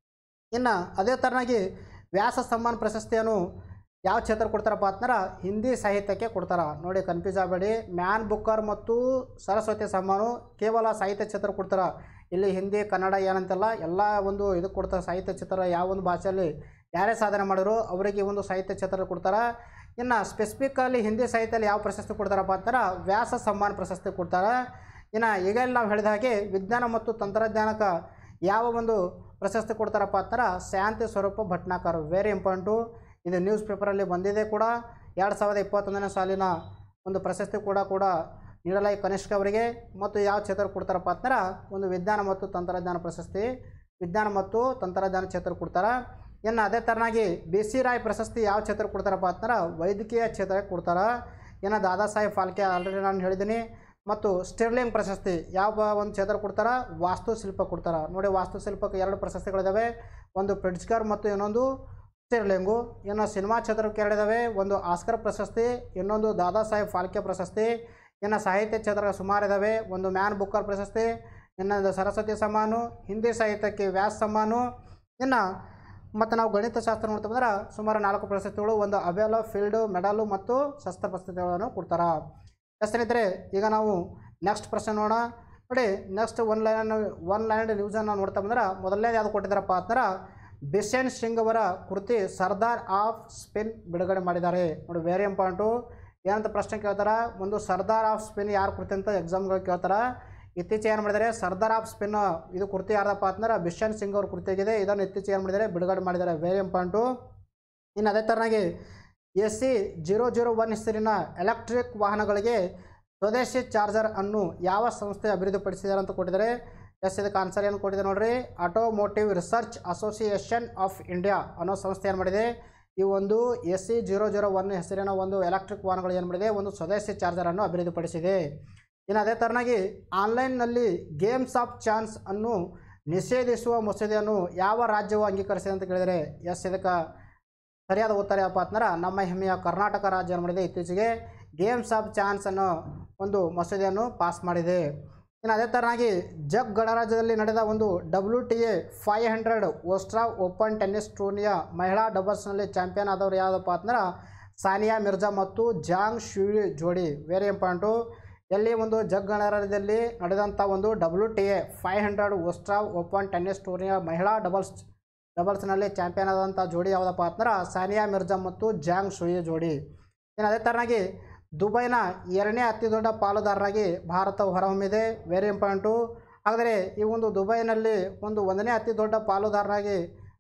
ಇನ್ನು ಅದೇ ಥರನಾಗಿ ವ್ಯಾಸ ಸಮ್ಮಾನ್ ಪ್ರಶಸ್ತಿಯನ್ನು ಯಾವ ಕ್ಷೇತ್ರ ಕೊಡ್ತಾರಪ್ಪ ಅಂತಂದ್ರೆ ಹಿಂದಿ ಸಾಹಿತ್ಯಕ್ಕೆ ಕೊಡ್ತಾರೆ. ನೋಡಿ, ಕನ್ಫ್ಯೂಸ್ ಆಗಬೇಡಿ. ಮ್ಯಾನ್ ಬುಕ್ಕರ್ ಮತ್ತು ಸರಸ್ವತಿ ಸಮ್ಮಾನು ಕೇವಲ ಸಾಹಿತ್ಯ ಕ್ಷೇತ್ರ ಕೊಡ್ತಾರೆ. ಇಲ್ಲಿ ಹಿಂದಿ ಕನ್ನಡ ಏನಂತೆಲ್ಲ ಎಲ್ಲ ಒಂದು ಇದಕ್ಕೆ ಕೊಡ್ತಾರೆ. ಸಾಹಿತ್ಯ ಕ್ಷೇತ್ರ ಯಾವ ಒಂದು ಭಾಷೆಯಲ್ಲಿ ಯಾರೇ ಸಾಧನೆ ಮಾಡಿದ್ರು ಅವರಿಗೆ ಒಂದು ಸಾಹಿತ್ಯ ಕ್ಷೇತ್ರ ಕೊಡ್ತಾರೆ. ಇನ್ನು ಸ್ಪೆಸಿಫಿಕಲಿ ಹಿಂದಿ ಸಾಹಿತ್ಯದಲ್ಲಿ ಯಾವ ಪ್ರಶಸ್ತಿ ಕೊಡ್ತಾರಪ್ಪ ಅಂತಾರೆ ವ್ಯಾಸ ಸಮ್ಮಾನ್ ಪ್ರಶಸ್ತಿ ಕೊಡ್ತಾರೆ. ಇನ್ನು ಈಗ ನಾವು ಹೇಳಿದ ಹಾಗೆ ವಿಜ್ಞಾನ ಮತ್ತು ತಂತ್ರಜ್ಞಾನಕ್ಕೆ ಯಾವ ಒಂದು ಪ್ರಶಸ್ತಿ ಕೊಡ್ತಾರಪ್ಪ ಅಂತಾರೆ ಶಾಂತಿ ಸ್ವರೂಪ ಭಟ್ನಾಗರ್. Very important. ಇದು ನ್ಯೂಸ್ ಪೇಪರಲ್ಲಿ ಬಂದಿದೆ ಕೂಡ. ಎರಡು ಸಾವಿರದ ಇಪ್ಪತ್ತೊಂದನೇ ಸಾಲಿನ ಒಂದು ಪ್ರಶಸ್ತಿ ಕೂಡ ಕೂಡ ನೀಡಲಾಗಿ ಕನಿಷ್ಠ ಅವರಿಗೆ. ಮತ್ತು ಯಾವ ಕ್ಷೇತ್ರ ಕೊಡ್ತಾರಪ್ಪ ಅಂತಾರೆ ಒಂದು ವಿಜ್ಞಾನ ಮತ್ತು ತಂತ್ರಜ್ಞಾನ ಪ್ರಶಸ್ತಿ, ವಿಜ್ಞಾನ ಮತ್ತು ತಂತ್ರಜ್ಞಾನ ಕ್ಷೇತ್ರ ಕೊಡ್ತಾರೆ. ಇನ್ನು ಅದೇ ಥರನಾಗಿ ಬಿ ಸಿ ರಾಯ್ ಪ್ರಶಸ್ತಿ ಯಾವ ಕ್ಷೇತ್ರ ಕೊಡ್ತಾರಪ್ಪ ಅಂತಾರೆ ವೈದ್ಯಕೀಯ ಕ್ಷೇತ್ರಕ್ಕೆ ಕೊಡ್ತಾರೆ. ಇನ್ನು ದಾದಾ ಸಾಹೇಬ್ ಫಾಲ್ಕೆ ಆಲ್ರೆಡಿ ನಾನು ಹೇಳಿದ್ದೀನಿ. ಮತ್ತು ಸ್ಟಿರ್ಲಿಂಗ್ ಪ್ರಶಸ್ತಿ ಯಾವ ಒಂದು ಕ್ಷೇತ್ರ ಕೊಡ್ತಾರೆ ವಾಸ್ತುಶಿಲ್ಪ ಕೊಡ್ತಾರೆ. ನೋಡಿ, ವಾಸ್ತುಶಿಲ್ಪಕ್ಕೆ ಎರಡು ಪ್ರಶಸ್ತಿಗಳಿದ್ದಾವೆ. ಒಂದು ಪ್ರಿಟ್ಜ್ಕರ್ ಮತ್ತು ಇನ್ನೊಂದು ಸ್ಟಿರ್ಲಿಂಗು. ಇನ್ನು ಸಿನಿಮಾ ಕ್ಷೇತ್ರಕ್ಕೆ ಎರಡಿದ್ದಾವೆ. ಒಂದು ಆಸ್ಕರ್ ಪ್ರಶಸ್ತಿ, ಇನ್ನೊಂದು ದಾದಾ ಸಾಹೇಬ್ ಫಾಲ್ಕೆ ಪ್ರಶಸ್ತಿ. ಇನ್ನು ಸಾಹಿತ್ಯ ಕ್ಷೇತ್ರ ಸುಮಾರು ಇದ್ದಾವೆ. ಒಂದು ಮ್ಯಾನ್ ಬುಕ್ಕರ್ ಪ್ರಶಸ್ತಿ, ಇನ್ನೊಂದು ಸರಸ್ವತಿ ಸಮ್ಮಾನು, ಹಿಂದಿ ಸಾಹಿತ್ಯಕ್ಕೆ ವ್ಯಾಸ ಸಮ್ಮಾನು. ಇನ್ನು ಮತ್ತು ನಾವು ಗಣಿತಶಾಸ್ತ್ರ ನೋಡ್ತಾ ಬಂದ್ರೆ ಸುಮಾರು ನಾಲ್ಕು ಪ್ರಶಸ್ತಿಗಳು. ಒಂದು ಅಬೆಲ್, ಫೀಲ್ಡು, ಮೆಡಲು ಮತ್ತು ಶಸ್ತ್ರ ಪ್ರಶಸ್ತಿಗಳನ್ನು ಕೊಡ್ತಾರೆ. ಸ್ನೇಹಿತರೆ, ಈಗ ನಾವು ನೆಕ್ಸ್ಟ್ ಪ್ರಶ್ನೆ ನೋಡೋಣ. ನೋಡಿ, next one line one line ನ್ಯೂಸನ್ನು ನೋಡ್ತಾ ಬಂದ್ರೆ ಮೊದಲನೇದು ಯಾವುದು ಕೊಟ್ಟಿದ್ದಾರಪ್ಪ ಅಂದ್ರೆ ಬಿಷನ್ ಸಿಂಗ್ ಅವರ ಕೃತಿ ಸರ್ದಾರ್ ಆಫ್ ಸ್ಪಿನ್ ಬಿಡುಗಡೆ ಮಾಡಿದ್ದಾರೆ. ನೋಡಿ, ವೆರಿ ಇಂಪಾರ್ಟೆಂಟು. ಏನಂತ ಪ್ರಶ್ನೆ ಕೇಳ್ತಾರೆ, ಒಂದು ಸರ್ದಾರ್ ಆಫ್ ಸ್ಪಿನ್ ಯಾರು ಕೃತಿ ಅಂತ ಎಕ್ಸಾಮ್ಗಳು ಕೇಳ್ತಾರೆ. ಇತ್ತೀಚೆಗೆ ಏನು ಮಾಡಿದ್ದಾರೆ ಸರ್ದಾರ್ ಆಫ್ ಸ್ಪಿನ್ ಇದು ಕೃತಿ ಯಾರದಪ್ಪ ಅಂದ್ರೆ ಬಿಷನ್ ಸಿಂಗ್ ಅವ್ರ ಕೃತಿಯಾಗಿದೆ. ಇದನ್ನು ಇತ್ತೀಚೆಗೆ ಏನು ಮಾಡಿದ್ದಾರೆ ಬಿಡುಗಡೆ ಮಾಡಿದ್ದಾರೆ. Very important. ಇನ್ನು ಅದೇ ಥರನಾಗಿ S C zero zero one ಹೆಸರಿನ ಎಲೆಕ್ಟ್ರಿಕ್ ವಾಹನಗಳಿಗೆ ಸ್ವದೇಶಿ ಚಾರ್ಜರ್ ಅನ್ನು ಯಾವ ಸಂಸ್ಥೆ ಅಭಿವೃದ್ಧಿಪಡಿಸಿದ್ದಾರೆ ಅಂತ ಕೊಟ್ಟಿದ್ದಾರೆ. ಎಸ್ ಇದಕ್ಕೆ ಆನ್ಸರ್ ಏನು ಕೊಟ್ಟಿದೆ ನೋಡ್ರಿ, automotive research association of India ಅನ್ನೋ ಸಂಸ್ಥೆ ಏನು ಮಾಡಿದೆ ಈ ಒಂದು S C zero zero one ಹೆಸರಿನ ಒಂದು ಎಲೆಕ್ಟ್ರಿಕ್ ವಾಹನಗಳು ಏನು ಮಾಡಿದೆ ಒಂದು ಸ್ವದೇಶಿ ಚಾರ್ಜರನ್ನು ಅಭಿವೃದ್ಧಿಪಡಿಸಿದೆ. ಇನ್ನು ಅದೇ ಥರನಾಗಿ ಆನ್ಲೈನ್ನಲ್ಲಿ ಗೇಮ್ಸ್ ಆಫ್ ಚಾನ್ಸ್ ಅನ್ನು ನಿಷೇಧಿಸುವ ಮಸೂದೆಯನ್ನು ಯಾವ ರಾಜ್ಯವು ಅಂಗೀಕರಿಸಿದೆ ಅಂತ ಕೇಳಿದರೆ ಎಸ್ ಇದಕ್ಕೆ ಸರಿಯಾದ ಉತ್ತರ ಯಾವಪ್ಪ ಅಂತಂದ್ರೆ ನಮ್ಮ ಹೆಮ್ಮೆಯ ಕರ್ನಾಟಕ ರಾಜ್ಯ ಏನು ಮಾಡಿದೆ ಇತ್ತೀಚೆಗೆ ಗೇಮ್ಸ್ ಆಫ್ ಚಾನ್ಸ್ ಅನ್ನೋ ಒಂದು ಮಸೂದೆಯನ್ನು ಪಾಸ್ ಮಾಡಿದೆ. ಇನ್ನು ಅದೇ ಥರನಾಗಿ ಜಗ್ ಗಣರಾಜ್ಯದಲ್ಲಿ ನಡೆದ ಒಂದು W T A five hundred Ostrava open tennis ಟೂರ್ನಿಯ ಮಹಿಳಾ ಡಬಲ್ಸ್ನಲ್ಲಿ ಚಾಂಪಿಯನ್ ಆದವರು ಯಾವುದಪ್ಪ ಅಂದ್ರೆ ಸಾನಿಯಾ ಮಿರ್ಜಾ ಮತ್ತು ಜಾಂಗ್ ಶೂಯಿ ಜೋಡಿ. Very important. ಎಲ್ಲಿ ಒಂದು ಜಗ್ ಗಣರಾಜ್ಯದಲ್ಲಿ ನಡೆದಂಥ ಒಂದು W T A five hundred Ostrava open tennis ಟೂರ್ನಿಯ ಮಹಿಳಾ ಡಬಲ್ಸ್ ಡಬಲ್ಸ್ನಲ್ಲಿ ಚಾಂಪಿಯನ್ ಆದಂಥ ಜೋಡಿ ಯಾವುದಪ್ಪ ಅಂದ್ರೆ ಸಾನಿಯಾ ಮಿರ್ಜಾ ಮತ್ತು ಜಾಂಗ್ ಶೂಯಿ ಜೋಡಿ. ಇನ್ನು ಅದೇ ಥರನಾಗಿ ದುಬೈನ ಎರಡನೇ ಅತಿ ದೊಡ್ಡ ಪಾಲುದಾರರಾಗಿ ಭಾರತ ಹೊರಹೊಮ್ಮಿದೆ. Very important. ಹಾಗಾದರೆ ಈ ಒಂದು ದುಬೈನಲ್ಲಿ ಒಂದು ಒಂದನೇ ಅತಿ ದೊಡ್ಡ ಪಾಲುದಾರರಾಗಿ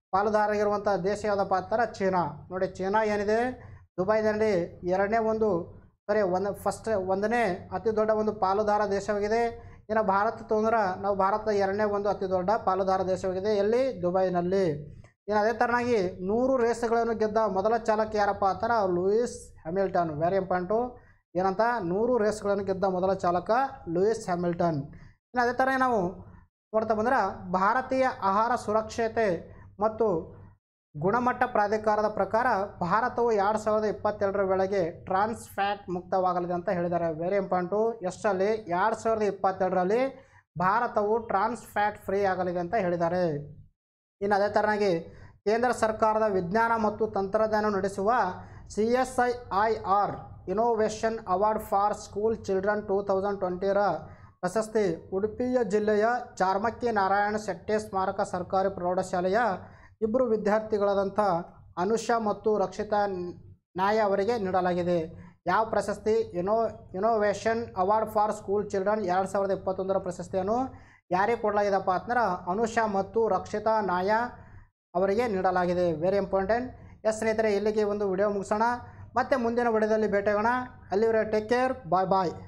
ಪಾಲುದಾರರಾಗಿರುವಂಥ ದೇಶ ಯಾವುದಪ್ಪ ಅಂತಾರೆ ಚೀನಾ. ನೋಡಿ ಚೀನಾ ಏನಿದೆ ದುಬೈನಲ್ಲಿ ಎರಡನೇ ಒಂದು ಸರಿ ಒಂದು ಫಸ್ಟ್ ಒಂದನೇ ಅತಿ ದೊಡ್ಡ ಒಂದು ಪಾಲುದಾರ ದೇಶವಾಗಿದೆ. ಇನ್ನು ಭಾರತ ತೊಂದ್ರೆ ನಾವು ಭಾರತ ಎರಡನೇ ಒಂದು ಅತಿ ದೊಡ್ಡ ಪಾಲುದಾರ ದೇಶವಾಗಿದೆ ಎಲ್ಲಿ ದುಬೈನಲ್ಲಿ. ಇನ್ನು ಅದೇ ಥರನಾಗಿ ನೂರು ರೇಸ್ಗಳನ್ನು ಗೆದ್ದ ಮೊದಲ ಚಾಲಕ ಯಾರಪ್ಪ ಅಂತಾರೆ ಲೂಯಿಸ್ ಹ್ಯಾಮಿಲ್ಟನ್. ವೆರಿ ಇಂಪಾರ್ಟೆಂಟು ಏನಂತ ನೂರು ರೇಸ್ಗಳನ್ನು ಗೆದ್ದ ಮೊದಲ ಚಾಲಕ ಲೂಯಿಸ್ ಹ್ಯಾಮಿಲ್ಟನ್. ಇನ್ನು ಅದೇ ಥರ ನಾವು ನೋಡ್ತಾ ಬಂದ್ರೆ ಭಾರತೀಯ ಆಹಾರ ಸುರಕ್ಷತೆ ಮತ್ತು ಗುಣಮಟ್ಟ ಪ್ರಾಧಿಕಾರದ ಪ್ರಕಾರ ಭಾರತವು ಎರಡು ಸಾವಿರದ ಇಪ್ಪತ್ತೆರಡರ ವೇಳೆಗೆ ಟ್ರಾನ್ಸ್ ಫ್ಯಾಟ್ ಮುಕ್ತವಾಗಲಿದೆ ಅಂತ ಹೇಳಿದ್ದಾರೆ. ವೆರಿ ಇಂಪಾರ್ಟೆಂಟು ಎಷ್ಟರಲ್ಲಿ ಎರಡು ಸಾವಿರದ ಇಪ್ಪತ್ತೆರಡರಲ್ಲಿ ಭಾರತವು ಟ್ರಾನ್ಸ್ ಫ್ಯಾಟ್ ಫ್ರೀ ಆಗಲಿದೆ ಅಂತ ಹೇಳಿದ್ದಾರೆ. ಇನ್ನು ಅದೇ ಥರನಾಗಿ ಕೇಂದ್ರ ಸರ್ಕಾರದ ವಿಜ್ಞಾನ ಮತ್ತು ತಂತ್ರಜ್ಞಾನ ನಡೆಸುವ C S I I R innovation award for school children two thousand ಟ್ವೆಂಟಿರ ಪ್ರಶಸ್ತಿ ಉಡುಪಿಯ ಜಿಲ್ಲೆಯ ಚಾರ್ಮಕ್ಕಿ ನಾರಾಯಣ ಶೆಟ್ಟಿ ಸ್ಮಾರಕ ಸರ್ಕಾರಿ ಪ್ರೌಢಶಾಲೆಯ ಇಬ್ಬರು ವಿದ್ಯಾರ್ಥಿಗಳಾದಂಥ ಅನುಷಾ ಮತ್ತು ರಕ್ಷಿತಾ ನ್ಯಾಯ ಅವರಿಗೆ ನೀಡಲಾಗಿದೆ. ಯಾವ ಪ್ರಶಸ್ತಿ? ಇನೋ innovation award for school children ಎರಡು ಸಾವಿರದ ಇಪ್ಪತ್ತೊಂದರ ಪ್ರಶಸ್ತಿಯನ್ನು ಯಾರಿಗೆ ಕೊಡಲಾಗಿದೆಪ್ಪ ಅಂತಂದ್ರೆ ಅನುಷಾ ಮತ್ತು ರಕ್ಷಿತಾ ನ್ಯಾಯ ಅವರಿಗೆ ನೀಡಲಾಗಿದೆ. Very important. ಎಸ್ ಸ್ನೇಹಿತರೆ, ಇಲ್ಲಿಗೆ ಒಂದು ವಿಡಿಯೋ ಮುಗಿಸೋಣ. ಮತ್ತೆ ಮುಂದಿನ ವಿಡಿಯೋದಲ್ಲಿ ಭೇಟಿಯಾಗೋಣ. ಅಲ್ಲಿವರೆಗೆ ಟೇಕ್ ಕೇರ್, ಬಾಯ್ ಬಾಯ್.